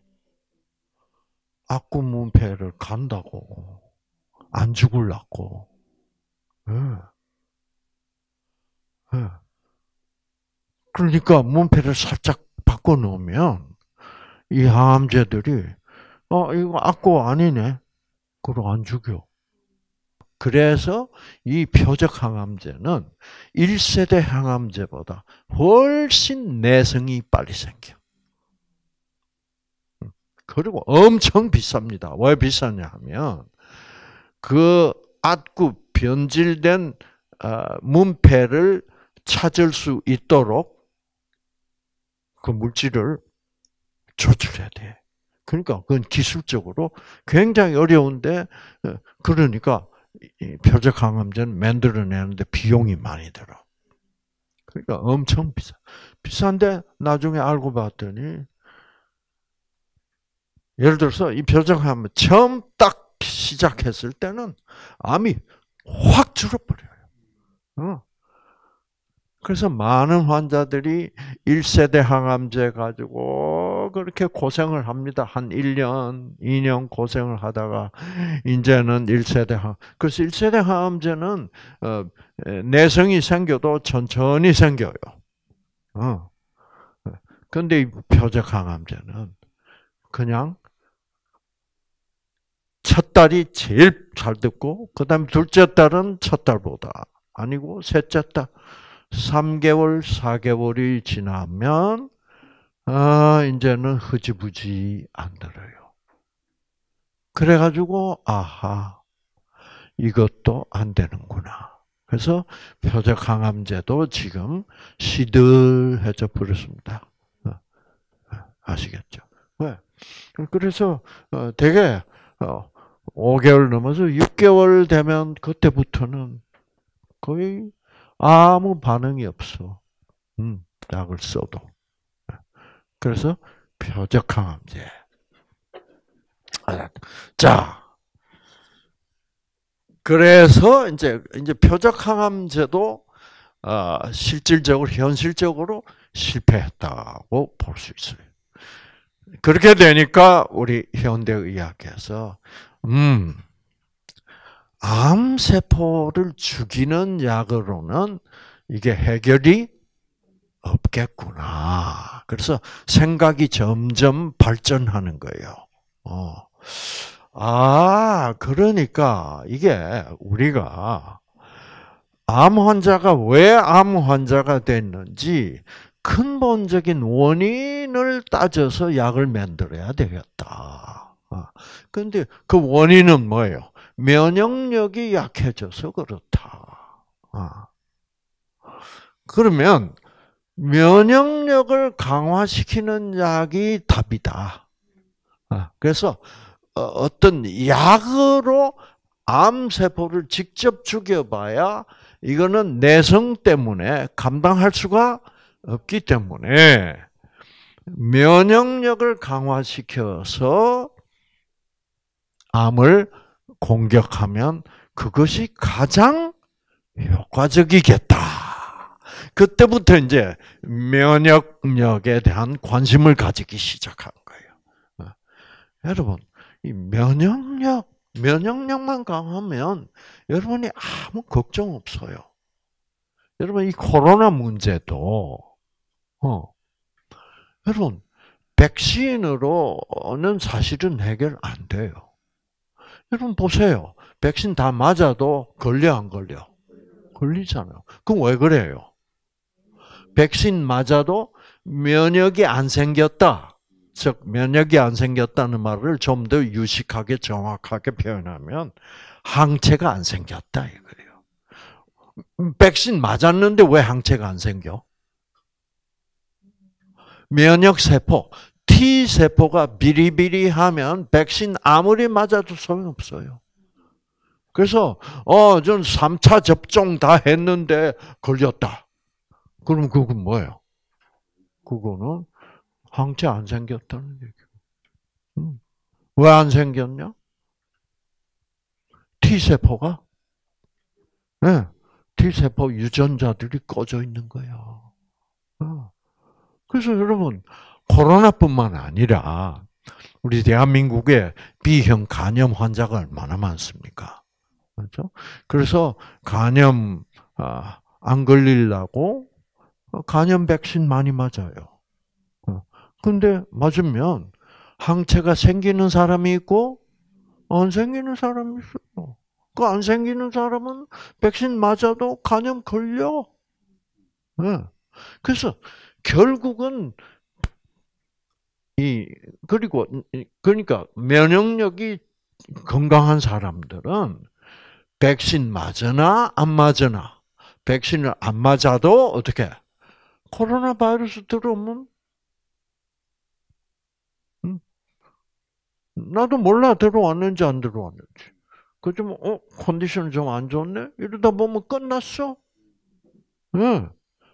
앗구 문패를 간다고. 안 죽을라고. 예. 예. 그러니까 문패를 살짝 바꿔 놓으면 이 항암제들이 어 이거 앗구 아니네. 그럼 안 죽여. 그래서 이 표적 항암제는 일 세대 항암제보다 훨씬 내성이 빨리 생겨. 그리고 엄청 비쌉니다. 왜 비싸냐 하면 그 앗구 변질된 문패를 찾을 수 있도록 그 물질을 조절해야 돼. 그러니까 그건 기술적으로 굉장히 어려운데 그러니까 표적 항암제는 만들어내는데 비용이 많이 들어. 그러니까 엄청 비싸. 비싼데 나중에 알고 봤더니 예를 들어서 이 표적 항암 처음 딱 시작했을 때는 암이 확 줄어버려요. 어. 그래서 많은 환자들이 일 세대 항암제 가지고 그렇게 고생을 합니다. 한 일 년, 이 년 고생을 하다가 이제는 일 세대 항. 그래서 일 세대 항암제는 내성이 생겨도 천천히 생겨요. 어. 근데 이 표적 항암제는 그냥 첫 달이 제일 잘 듣고 그다음에 둘째 달은 첫 달보다 아니고 셋째 달 삼 개월, 사 개월이 지나면, 아, 이제는 흐지부지 안 들어요. 그래가지고, 아하, 이것도 안 되는구나. 그래서 표적 항암제도 지금 시들해져 버렸습니다. 아시겠죠? 왜? 그래서 되게 오 개월 넘어서 육 개월 되면 그때부터는 거의 아무 반응이 없어. 음, 약을 써도. 그래서 표적 항암제. 자, 그래서 이제 이제 표적항암제도 어, 실질적으로 현실적으로 실패했다고 볼 수 있어요. 그렇게 되니까 우리 현대의학에서 음, 암세포를 죽이는 약으로는 이게 해결이 없겠구나. 그래서 생각이 점점 발전하는 거예요. 어. 아, 그러니까 이게 우리가 암 환자가 왜 암 환자가 됐는지 근본적인 원인을 따져서 약을 만들어야 되겠다. 그런데 그 원인은 뭐예요? 면역력이 약해져서 그렇다. 그러면 면역력을 강화시키는 약이 답이다. 그래서 어떤 약으로 암세포를 직접 죽여봐야 이거는 내성 때문에 감당할 수가 없기 때문에 면역력을 강화시켜서 암을 공격하면 그것이 가장 효과적이겠다. 그때부터 이제 면역력에 대한 관심을 가지기 시작한 거예요. 여러분, 이 면역력, 면역력만 강하면 여러분이 아무 걱정 없어요. 여러분, 이 코로나 문제도, 어, 여러분, 백신으로는 사실은 해결 안 돼요. 여러분 보세요. 백신 다 맞아도 걸려, 안 걸려? 걸리잖아요. 그럼 왜 그래요? 백신 맞아도 면역이 안 생겼다. 즉, 면역이 안 생겼다는 말을 좀 더 유식하게 정확하게 표현하면 항체가 안 생겼다 이거예요. 백신 맞았는데 왜 항체가 안 생겨? 면역세포, T세포가 비리비리하면 백신 아무리 맞아도 소용없어요. 그래서 어, 전 삼 차 접종 다 했는데 걸렸다. 그럼 그건 뭐예요? 그거는 항체 안 생겼다는 얘기예요. 왜 안 생겼냐? T세포가 네, T세포 유전자들이 꺼져 있는 거예요. 그래서 여러분 코로나뿐만 아니라 우리 대한민국에 B형 간염 환자가 얼마나 많습니까? 그렇죠? 그래서 간염 안 걸리려고 간염 백신 많이 맞아요. 근데 맞으면 항체가 생기는 사람이 있고 안 생기는 사람이 있어요. 그 안 생기는 사람은 백신 맞아도 간염 걸려. 그래서 결국은 이 그리고 그러니까 면역력이 건강한 사람들은 백신 맞으나 안 맞으나 백신을 안 맞아도 어떻게 코로나 바이러스 들어오면 나도 몰라 들어왔는지 안 들어왔는지. 그좀 어 컨디션이 좀 안 좋네. 이러다 보면 끝났어. 예. 네.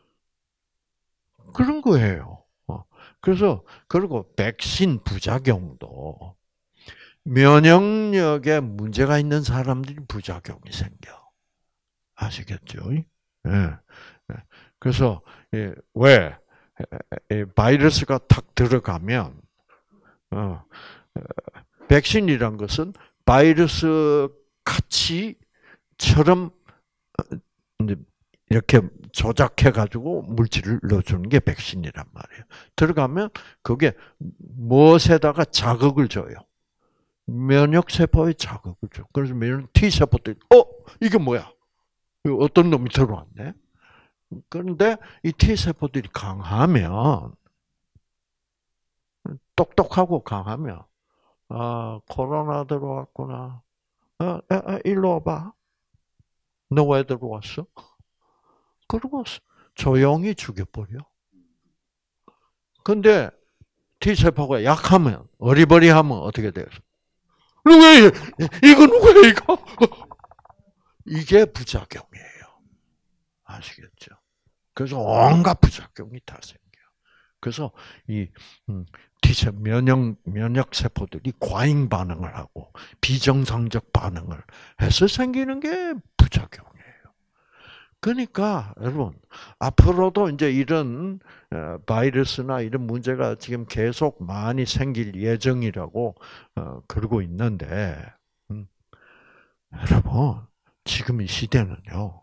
그런 거예요. 그래서 그리고 백신 부작용도 면역력에 문제가 있는 사람들이 부작용이 생겨. 아시겠죠? 예. 그래서 왜 바이러스가 탁 들어가면 어, 백신이란 것은 바이러스 같이처럼 이렇게 조작해 가지고 물질을 넣어주는 게 백신이란 말이에요. 들어가면 그게 무엇에다가 자극을 줘요. 면역 세포에 자극을 줘. 그래서 면역 T 세포들이 어 이게 뭐야? 어떤 놈이 들어왔네. 그런데 이 T 세포들이 강하면 똑똑하고 강하면 아 코로나 들어왔구나. 아, 아, 아 일로 와봐. 너 왜 들어왔어? 그러고 조용히 죽여버려. 근데 T세포가 약하면, 어리버리하면 어떻게 돼요? 왜, 이거 누구야, 이거? 이게 부작용이에요. 아시겠죠? 그래서 온갖 부작용이 다 생겨요. 그래서 이 음, T세 면역 면역 세포들이 과잉 반응을 하고 비정상적 반응을 해서 생기는 게 부작용이에요. 그러니까 여러분 앞으로도 이제 이런 바이러스나 이런 문제가 지금 계속 많이 생길 예정이라고 그러고 있는데, 음, 여러분 지금 이 시대는요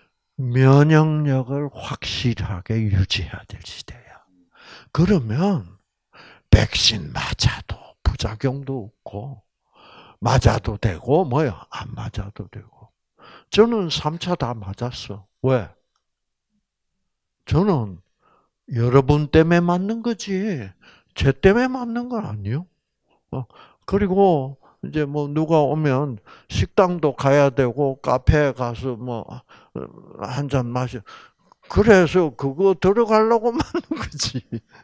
면역력을 확실하게 유지해야 될 시대야. 그러면 백신 맞아도 부작용도 없고 맞아도 되고 뭐야 안 맞아도 되고. 저는 삼 차 다 맞았어. 왜? 저는 여러분 때문에 맞는 거지 제 때문에 맞는 건 아니요. 어, 그리고 이제 뭐 누가 오면 식당도 가야 되고 카페에 가서 뭐 한 잔 마셔. 그래서 그거 들어가려고 맞는 거지.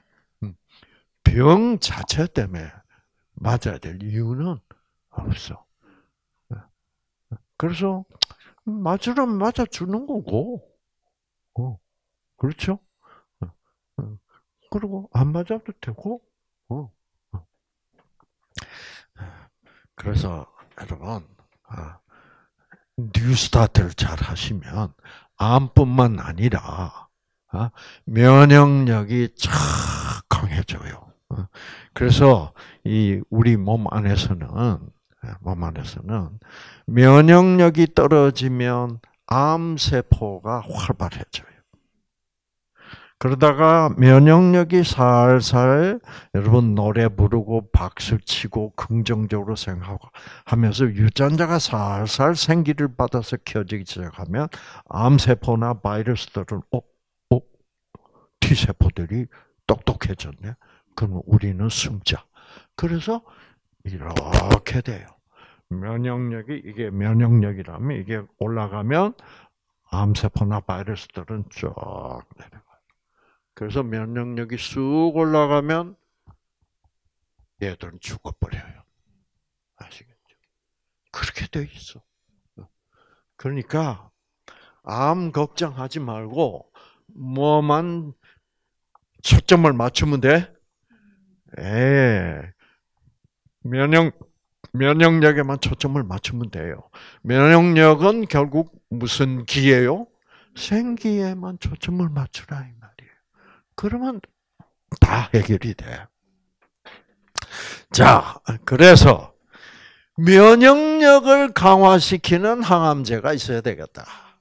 병 자체 때문에 맞아야 될 이유는 없어. 그래서 맞으라면 맞아주는 거고, 어, 그렇죠? 어, 어. 그리고 안 맞아도 되고, 어. 어. 그래서 여러분, 아, 뉴스타트를 잘 하시면 암뿐만 아니라 아, 면역력이 참 강해져요. 어. 그래서 이 우리 몸 안에서는 몸 안에서는 면역력이 떨어지면 암 세포가 활발해져요. 그러다가 면역력이 살살 여러분 노래 부르고 박수 치고 긍정적으로 생각하고 하면서 유전자가 살살 생기를 받아서 켜지기 시작하면 암세포나 바이러스들은 어? 어? T세포들이 똑똑해졌네. 그러면 우리는 숨자. 그래서 이렇게 돼요. 면역력이 이게 면역력이라면 이게 올라가면 암세포나 바이러스들은 쭉 내려가요. 그래서 면역력이 쑥 올라가면 얘들은 죽어버려요. 아시겠죠? 그렇게 돼 있어. 그러니까 암 걱정하지 말고 뭐만 초점을 맞추면 돼. 예. 면역 면역력에만 초점을 맞추면 돼요. 면역력은 결국 무슨 기예요? 생기에만 초점을 맞추라 이 말이에요. 그러면 다 해결이 돼. 자, 그래서 면역력을 강화시키는 항암제가 있어야 되겠다.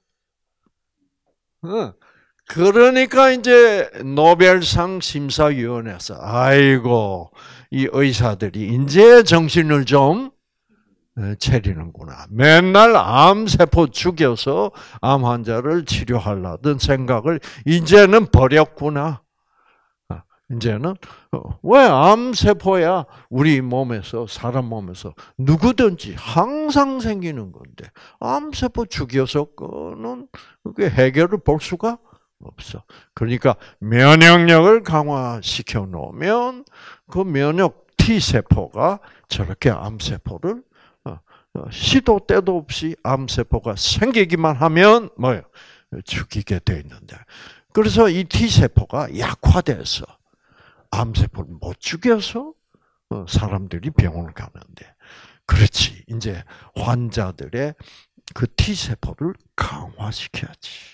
그러니까 이제 노벨상 심사위원회에서 아이고 이 의사들이 이제 정신을 좀 차리는구나. 맨날 암세포 죽여서 암 환자를 치료하려던 생각을 이제는 버렸구나. 이제는 왜 암세포야 우리 몸에서 사람 몸에서 누구든지 항상 생기는 건데 암세포 죽여서는 그게 해결을 볼 수가 없어. 그러니까 면역력을 강화시켜 놓으면 그 면역 T세포가 저렇게 암세포를 시도 때도 없이 암세포가 생기기만 하면 뭐예요? 죽이게 돼 있는데. 그래서 이 T세포가 약화돼서 암세포를 못 죽여서 사람들이 병원을 가는데. 그렇지. 이제 환자들의 그 T세포를 강화시켜야지.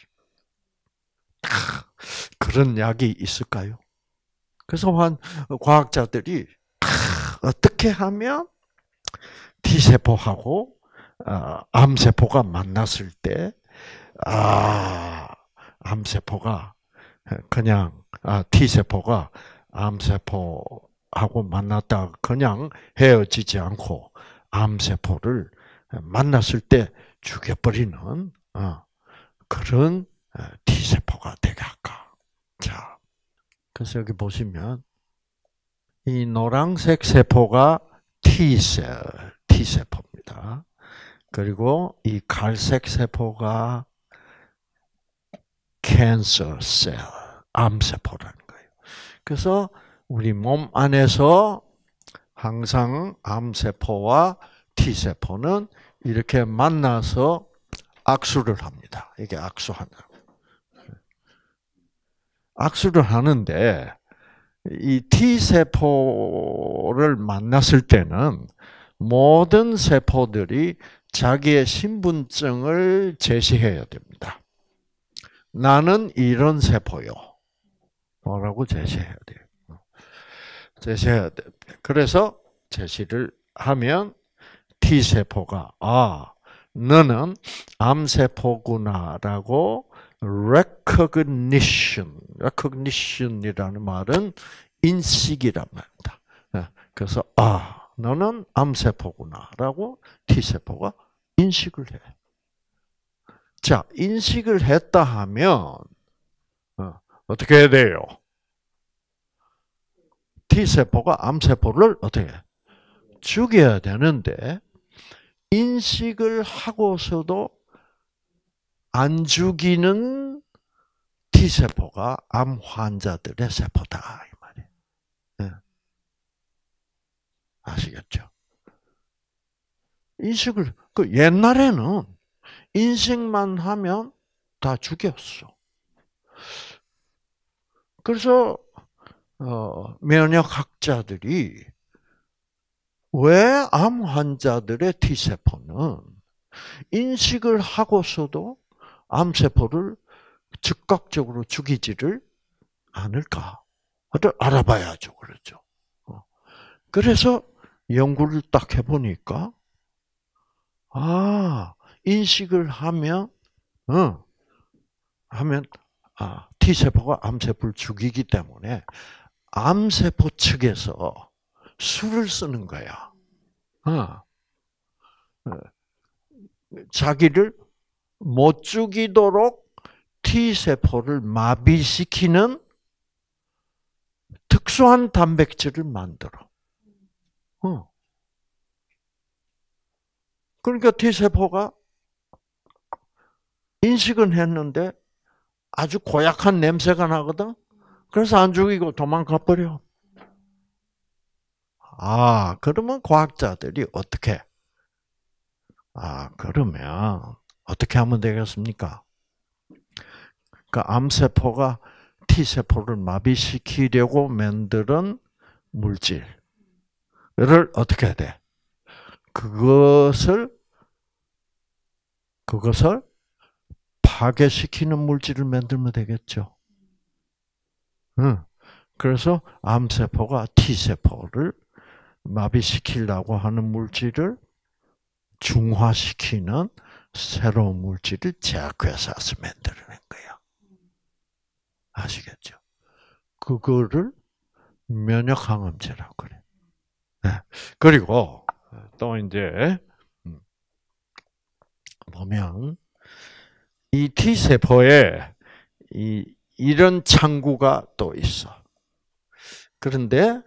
그런 약이 있을까요? 그래서 한 과학자들이 어떻게 하면 T세포하고 암세포가 만났을 때, 아, 암세포가 그냥, 아, T세포가 암세포하고 만났다가 그냥 헤어지지 않고 암세포를 만났을 때 죽여버리는 그런 T세포가 되게 할까. 자, 그래서 여기 보시면 이 노란색 세포가 T셀, T세포입니다. 그리고 이 갈색 세포가 캔서 셀, 암세포라는 거예요. 그래서 우리 몸 안에서 항상 암세포와 T세포는 이렇게 만나서 악수를 합니다. 이게 악수한다. 악수를 하는데 이 T세포를 만났을 때는 모든 세포들이 자기의 신분증을 제시해야 됩니다. 나는 이런 세포요. 뭐라고 제시해야 돼요. 제시해야 돼. 그래서 제시를 하면 T세포가 아, 너는 암세포구나라고 recognition, recognition이라는 말은 인식이란 말입니다. 그래서 아, 너는 암세포구나라고 T세포가 인식을 해. 자, 인식을 했다 하면 어떻게 해야 돼요? T세포가 암세포를 어떻게 해? 죽여야 되는데 인식을 하고서도 안 죽이는 T세포가 암 환자들의 세포다 이 말이에요. 네. 아시겠죠? 인식을 그 옛날에는 인식만 하면 다 죽였어. 그래서 어, 면역학자들이 왜 암 환자들의 T세포는 인식을 하고서도 암세포를 즉각적으로 죽이지를 않을까? 알아봐야죠. 그렇죠. 그래서 연구를 딱 해보니까, 아, 인식을 하면, 어, 하면, 아, T세포가 암세포를 죽이기 때문에 암세포 측에서 수를 쓰는 거야. 어. 자기를 못 죽이도록 T세포를 마비시키는 특수한 단백질을 만들어. 어. 그러니까 T세포가 인식은 했는데 아주 고약한 냄새가 나거든? 그래서 안 죽이고 도망가 버려. 아, 그러면 과학자들이 어떻게? 아, 그러면 어떻게 하면 되겠습니까? 그러니까 암세포가 T세포를 마비시키려고 만드는 물질을 어떻게 해야 돼? 그것을 그것을 파괴시키는 물질을 만들면 되겠죠. 응. 그래서 암세포가 T세포를 마비시키려고 하는 물질을 중화시키는 새로운 물질을 제약회사에서 만들어낸 거예요. 아시겠죠? 그거를 면역항암제라고 그래. 네. 그리고 또 이제 보면 이 T세포에 이 이런 창구가 또 있어. 그런데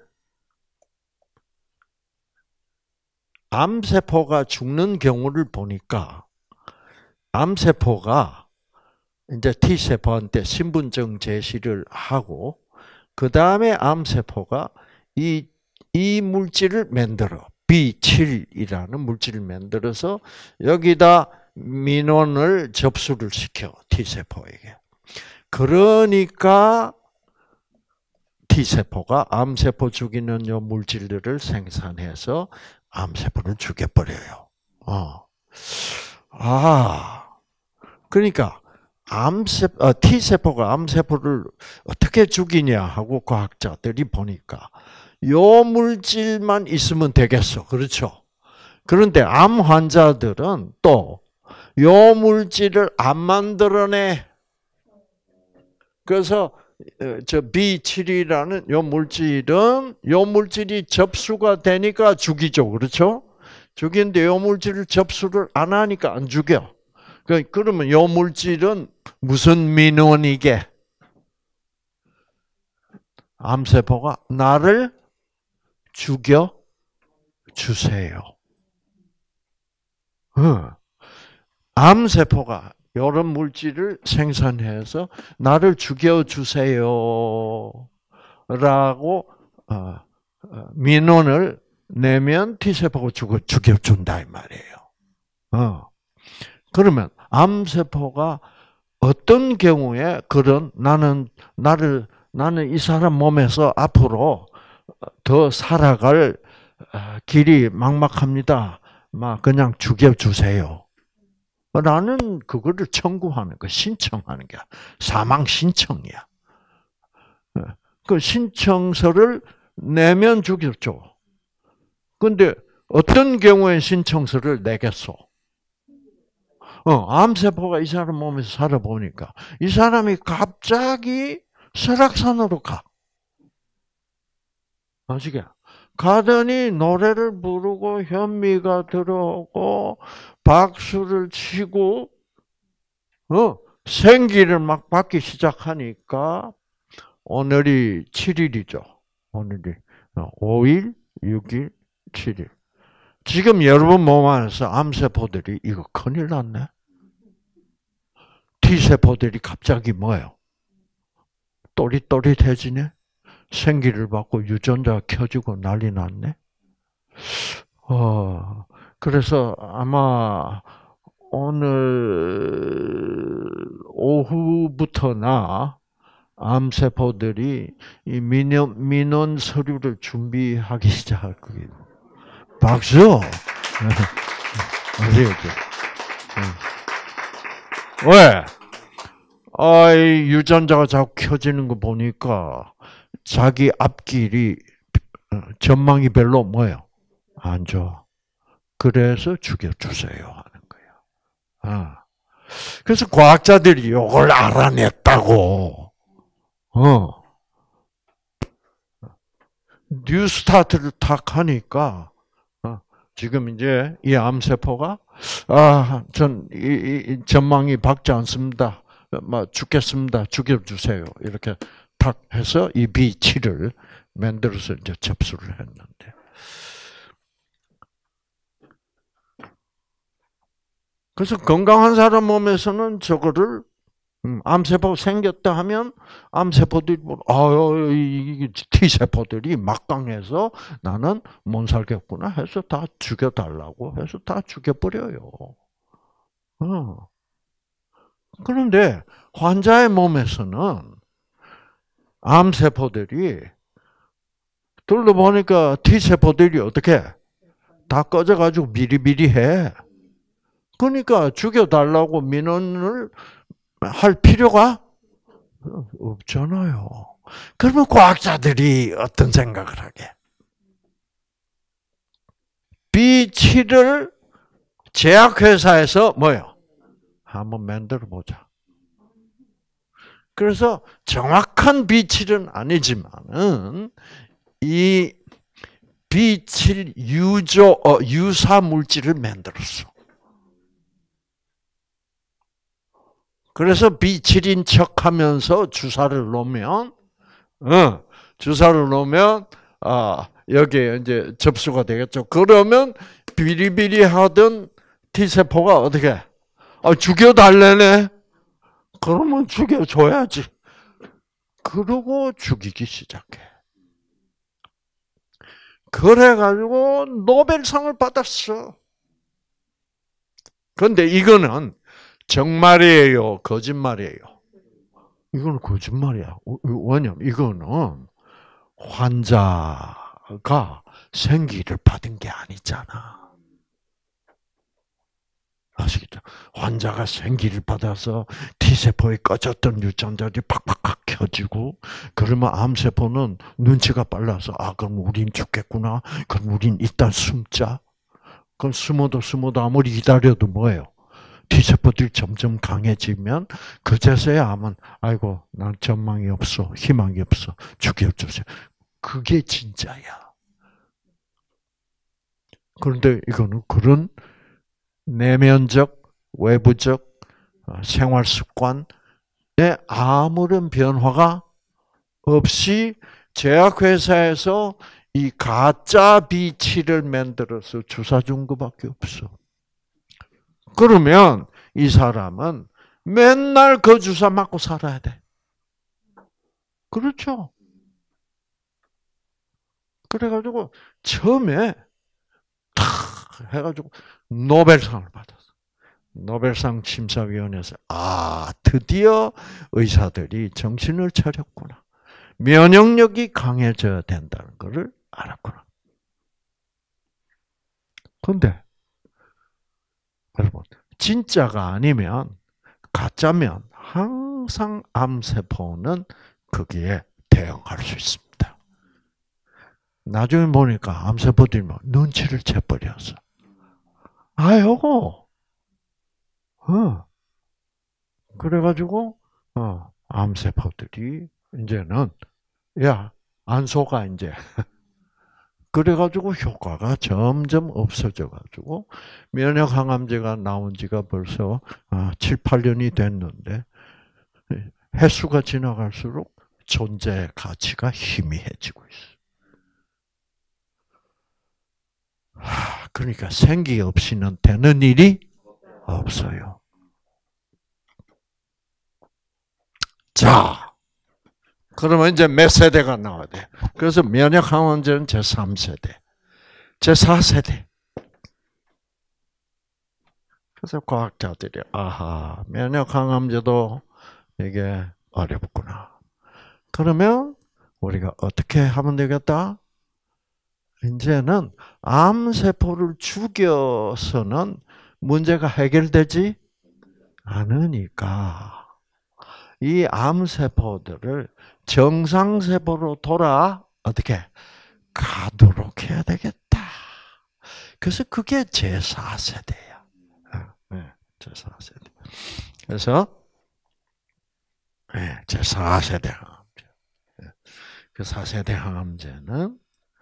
암세포가 죽는 경우를 보니까 암세포가 이제 T세포한테 신분증 제시를 하고 그 다음에 암세포가 이, 이 물질을 만들어. 비 칠이라는 물질을 만들어서 여기다 민원을 접수를 시켜. T세포에게. 그러니까 T세포가 암세포 죽이는 요 물질들을 생산해서 암세포를 죽여버려요. 어. 아. 그러니까 암세, 어, T세포가 암세포를 어떻게 죽이냐 하고 과학자들이 보니까 요 물질만 있으면 되겠어. 그렇죠? 그런데 암 환자들은 또 요 물질을 안 만들어내. 그래서 저 비 칠이라는 요 물질은 요 물질이 접수가 되니까 죽이죠. 그렇죠? 죽이는데 요 물질을 접수를 안 하니까 안 죽여. 그러면 요 물질은 무슨 민원이게? 암세포가 나를 죽여 주세요. 암세포가 이런 물질을 생산해서 나를 죽여주세요. 라고 민원을 내면 T세포가 죽여, 죽여준다 이 말이에요. 어. 그러면 암세포가 어떤 경우에 그런 나는 나를 나는 이 사람 몸에서 앞으로 더 살아갈 길이 막막합니다. 막 그냥 죽여주세요. 라는 그거를 청구하는 거, 신청하는 게 사망 신청이야. 그 신청서를 내면 죽였죠. 근데 어떤 경우에 신청서를 내겠어? 어, 암세포가 이 사람 몸에서 살아보니까 이 사람이 갑자기 설악산으로 가. 아시게? 가더니 노래를 부르고 현미가 들어오고 박수를 치고 어, 생기를 막 받기 시작하니까 오늘이 칠 일이죠. 오늘이 오 일, 육 일, 칠 일. 지금 여러분 몸 안에서 암세포들이 이거 큰일 났네. T세포들이 갑자기 뭐예요? 또릿또릿해지네. 생기를 받고 유전자가 켜지고 난리 났네. 어, 그래서 아마 오늘 오후부터나 암세포들이 이 민원, 민원 서류를 준비하기 시작할 거예요. 박수! 아시겠죠? 왜? 아, 이 유전자가 자꾸 켜지는 거 보니까 자기 앞길이, 전망이 별로 뭐예요? 안 좋아. 그래서 죽여주세요 하는 거예요. 아. 그래서 과학자들이 이걸 알아냈다고. 어. 뉴스타트를 탁 하니까, 어, 지금 이제 이 암세포가, 아, 전, 이, 이, 전망이 밝지 않습니다. 막 죽겠습니다. 죽여주세요. 이렇게 탁 해서 이 비 칠을 만들어서 이제 접수를 했는데. 그래서 건강한 사람 몸에서는 저거를 암세포 생겼다 하면 암세포들이 아유 이 T세포들이 막강해서 나는 못 살겠구나 해서 다 죽여달라고 해서 다 죽여버려요. 어. 그런데 환자의 몸에서는 암세포들이 둘러보니까 T세포들이 어떻게 다 꺼져가지고 비리비리해. 그러니까 죽여달라고 민원을 할 필요가 없잖아요. 그러면 과학자들이 어떤 생각을 하게? 비 칠을 제약회사에서 뭐요? 한번 만들어 보자. 그래서 정확한 비 칠은 아니지만은 이 비 칠 유조 어, 유사 물질을 만들었어. 그래서 비 칠인 척하면서 주사를 놓으면, 어, 주사를 놓으면 아 여기에 이제 접수가 되겠죠. 그러면 비리비리하던 T 세포가 어떻게? 아 죽여달래네. 그러면 죽여줘야지. 그러고 죽이기 시작해. 그래가지고 노벨상을 받았어. 그런데 이거는 정말이에요, 거짓말이에요? 이거는 거짓말이야. 왜냐면 이거는 환자가 생기를 받은 게 아니잖아. 아시겠죠? 환자가 생기를 받아서 T세포에 꺼졌던 유전자들이 팍팍팍 켜지고, 그러면 암세포는 눈치가 빨라서, 아, 그럼 우린 죽겠구나. 그럼 우린 일단 숨자. 그럼 숨어도 숨어도 아무리 기다려도 뭐예요? T세포들이 점점 강해지면 그제서야 아마 아이고 난 전망이 없어, 희망이 없어, 죽여주세요. 그게 진짜야. 그런데 이거는 그런 내면적, 외부적 생활 습관에 아무런 변화가 없이 제약회사에서 이 가짜 비 칠을 만들어서 주사 준 것밖에 없어. 그러면 이 사람은 맨날 그 주사 맞고 살아야 돼. 그렇죠? 그래가지고 처음에 탁 해가지고 노벨상을 받았어. 노벨상 심사위원회에서 아 드디어 의사들이 정신을 차렸구나. 면역력이 강해져야 된다는 것을 알았구나. 근데 여러분, 진짜가 아니면, 가짜면 항상 암세포는 거기에 대응할 수 있습니다. 나중에 보니까 암세포들이 뭐 눈치를 채버렸어. 아, 요거. 어. 그래가지고, 어, 암세포들이 이제는, 야, 안 속아, 이제. 그래가지고 효과가 점점 없어져가지고, 면역항암제가 나온 지가 벌써 칠, 팔 년이 됐는데, 횟수가 지나갈수록 존재의 가치가 희미해지고 있어. 하, 그러니까 생기 없이는 되는 일이 없어요. 자, 그러면 이제 몇 세대가 나와야 돼? 그래서 면역항암제는 제삼 세대, 제사 세대. 그래서 과학자들이 아하, 면역항암제도 이게 어렵구나. 그러면 우리가 어떻게 하면 되겠다? 이제는 암세포를 죽여서는 문제가 해결되지 않으니까 이 암세포들을 정상세포로 돌아 어떻게 가도록 해야 되겠다. 그래서 그게 제사 세대야. 제사 세대. 그래서 제사 세대 항암제. 그 사 세대 항암제는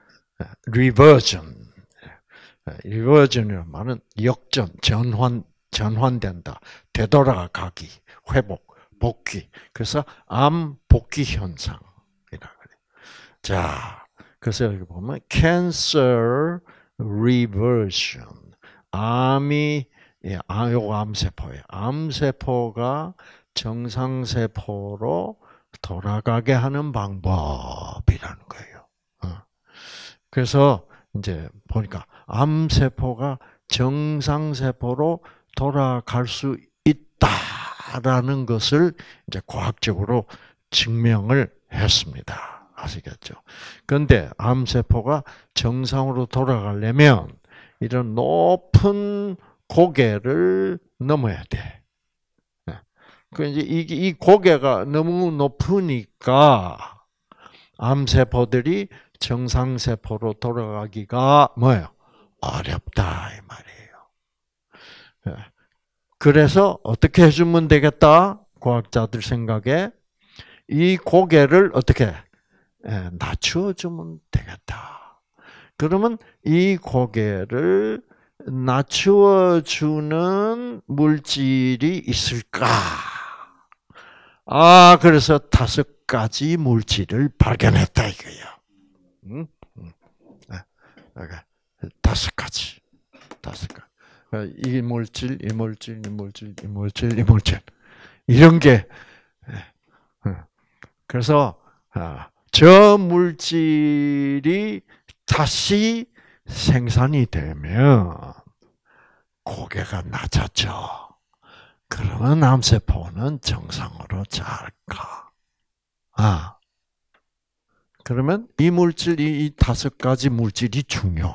리버전. 리버전이라는 말은 역전, 전환, 전환된다. 되돌아가기, 회복, 복귀. 그래서 암 복귀 현상이라 그래요. 자, 그래서 여기 보면 cancer reversion. 암이 아, 요거 암세포예요. 암세포가 정상세포로 돌아가게 하는 방법이라는 거예요. 그래서 이제 보니까 암세포가 정상세포로 돌아갈 수 있다라는 것을 이제 과학적으로 증명을 했습니다. 아시겠죠? 그런데 암세포가 정상으로 돌아가려면 이런 높은 고개를 넘어야 돼. 그 이제 이, 이 고개가 너무 높으니까 암세포들이 정상세포로 돌아가기가 뭐예요? 어렵다 이 말이에요. 그래서 어떻게 해주면 되겠다? 과학자들 생각에 이 고개를 어떻게 낮추어주면 되겠다. 그러면 이 고개를 낮추어주는 물질이 있을까? 아, 그래서 다섯 가지 물질을 발견했다 이거야. 응? 응. 다섯 가지, 다섯 가지. 이 물질, 이 물질, 이 물질, 이 물질, 이 물질 이런 게. 그래서 저 물질이 다시 생산이 되면 고개가 낮아져. 그러면 암세포는 정상으로 잘 가. 아, 그러면 이 물질, 이 다섯 가지 물질이 중요해.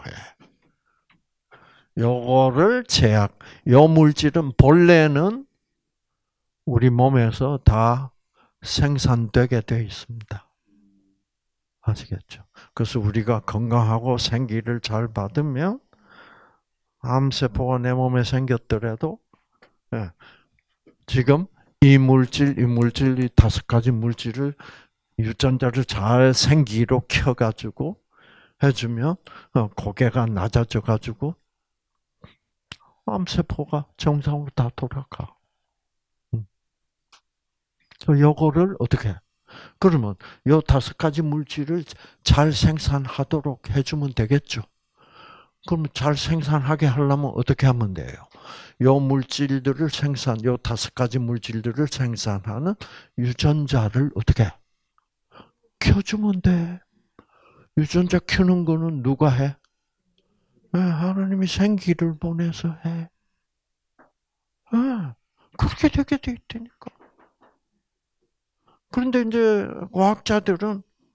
요거를 제약, 요 물질은 본래는 우리 몸에서 다 생산되게 되어 있습니다. 아시겠죠? 그래서 우리가 건강하고 생기를 잘 받으면 암세포가 내 몸에 생겼더라도 지금 이 물질, 이 물질, 이 다섯 가지 물질을 유전자를 잘 생기로 켜가지고 해주면 고개가 낮아져가지고 암세포가 정상으로 다 돌아가. 요거를 어떻게? 그러면 요 다섯 가지 물질을 잘 생산하도록 해주면 되겠죠. 그러면 잘 생산하게 하려면 어떻게 하면 돼요? 요 물질들을 생산, 요 다섯 가지 물질들을 생산하는 유전자를 어떻게 켜주면 돼? 유전자 켜는 거는 누가 해? 네, 하나님이 생기를 보내서 해. 네, 그렇게 되게 돼 있다니까. 그런데 이제 과학자들은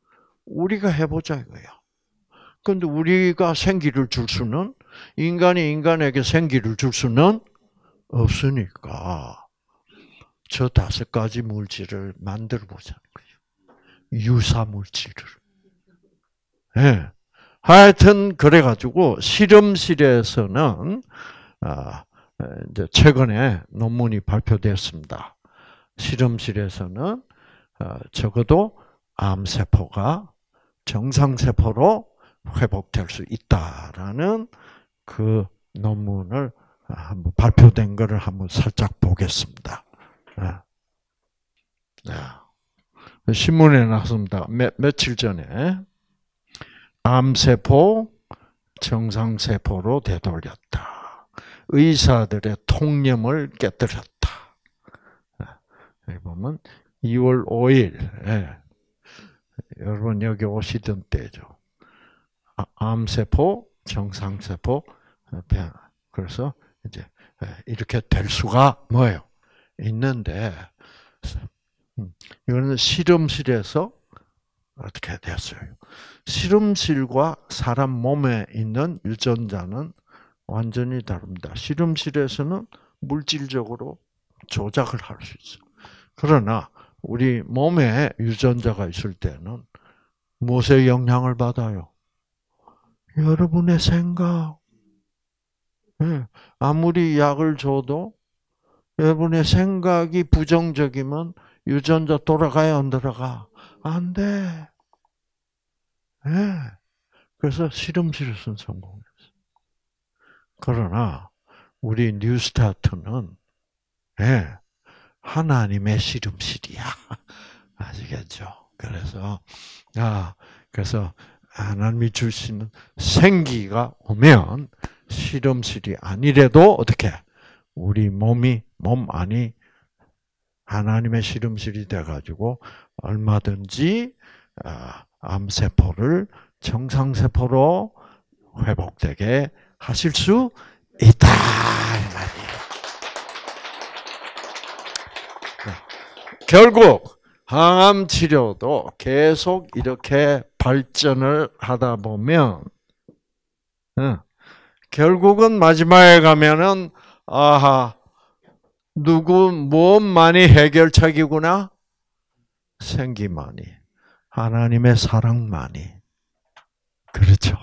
우리가 해보자 이거야. 그런데 우리가 생기를 줄 수는, 인간이 인간에게 생기를 줄 수는 없으니까 저 다섯 가지 물질을 만들어 보자는 거예요. 유사 물질을. 예. 네. 하여튼 그래가지고 실험실에서는 아, 이제 최근에 논문이 발표됐습니다. 실험실에서는 어, 적어도 암세포가 정상세포로 회복될 수 있다라는 그 논문을 한번 발표된 거를 한번 살짝 보겠습니다. 신문에 나왔습니다. 며, 며칠 전에 암세포 정상세포로 되돌렸다. 의사들의 통념을 깨뜨렸다. 여기 보면 이월 오일, 예. 여러분 여기 오시던 때죠. 암세포, 정상세포, 그래서 이제 이렇게 될 수가 뭐예요? 있는데, 이거는 실험실에서 어떻게 됐어요? 실험실과 사람 몸에 있는 유전자는 완전히 다릅니다. 실험실에서는 물질적으로 조작을 할 수 있어요. 그러나 우리 몸에 유전자가 있을 때는 무엇의 영향을 받아요? 여러분의 생각. 아무리 약을 줘도 여러분의 생각이 부정적이면 유전자 돌아가야 안 돌아가? 안 돼. 그래서 실험실에서는 성공했어요. 그러나 우리 뉴스타트는 하나님의 실험실이야. 아시겠죠? 그래서 아 그래서 하나님이 주시는 생기가 오면 실험실이 아니래도 어떻게 우리 몸이 몸 안이 하나님의 실험실이 돼가지고 얼마든지 암세포를 정상세포로 회복되게 하실 수 있다. 결국 항암 치료도 계속 이렇게 발전을 하다 보면 결국은 마지막에 가면은 아하 누구 무엇만이 해결책이구나? 생기만이, 하나님의 사랑만이. 그렇죠.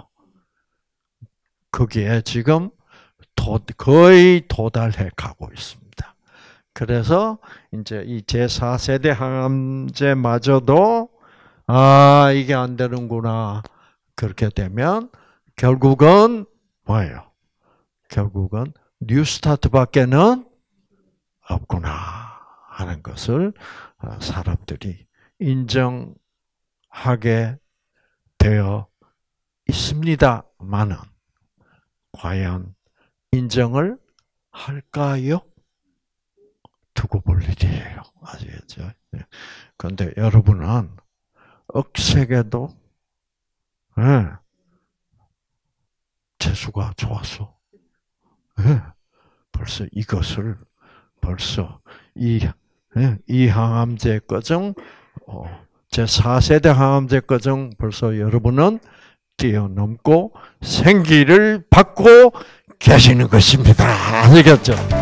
거기에 지금 도, 거의 도달해 가고 있습니다. 그래서 이제 이 제사 세대 항암제마저도 아 이게 안 되는구나. 그렇게 되면 결국은 뭐예요? 결국은 뉴스타트밖에는 없구나 하는 것을 사람들이 인정하게 되어 있습니다만은 과연 인정을 할까요? 두고 볼 일이에요. 아시겠죠? 그런데 여러분은 억세게도 네, 재수가 좋았어. 네, 벌써 이것을 벌써 이, 네, 이 항암제 과정, 어, 제사 세대 항암제 과정 벌써 여러분은 뛰어넘고 생기를 받고 계시는 것입니다. 아시겠죠?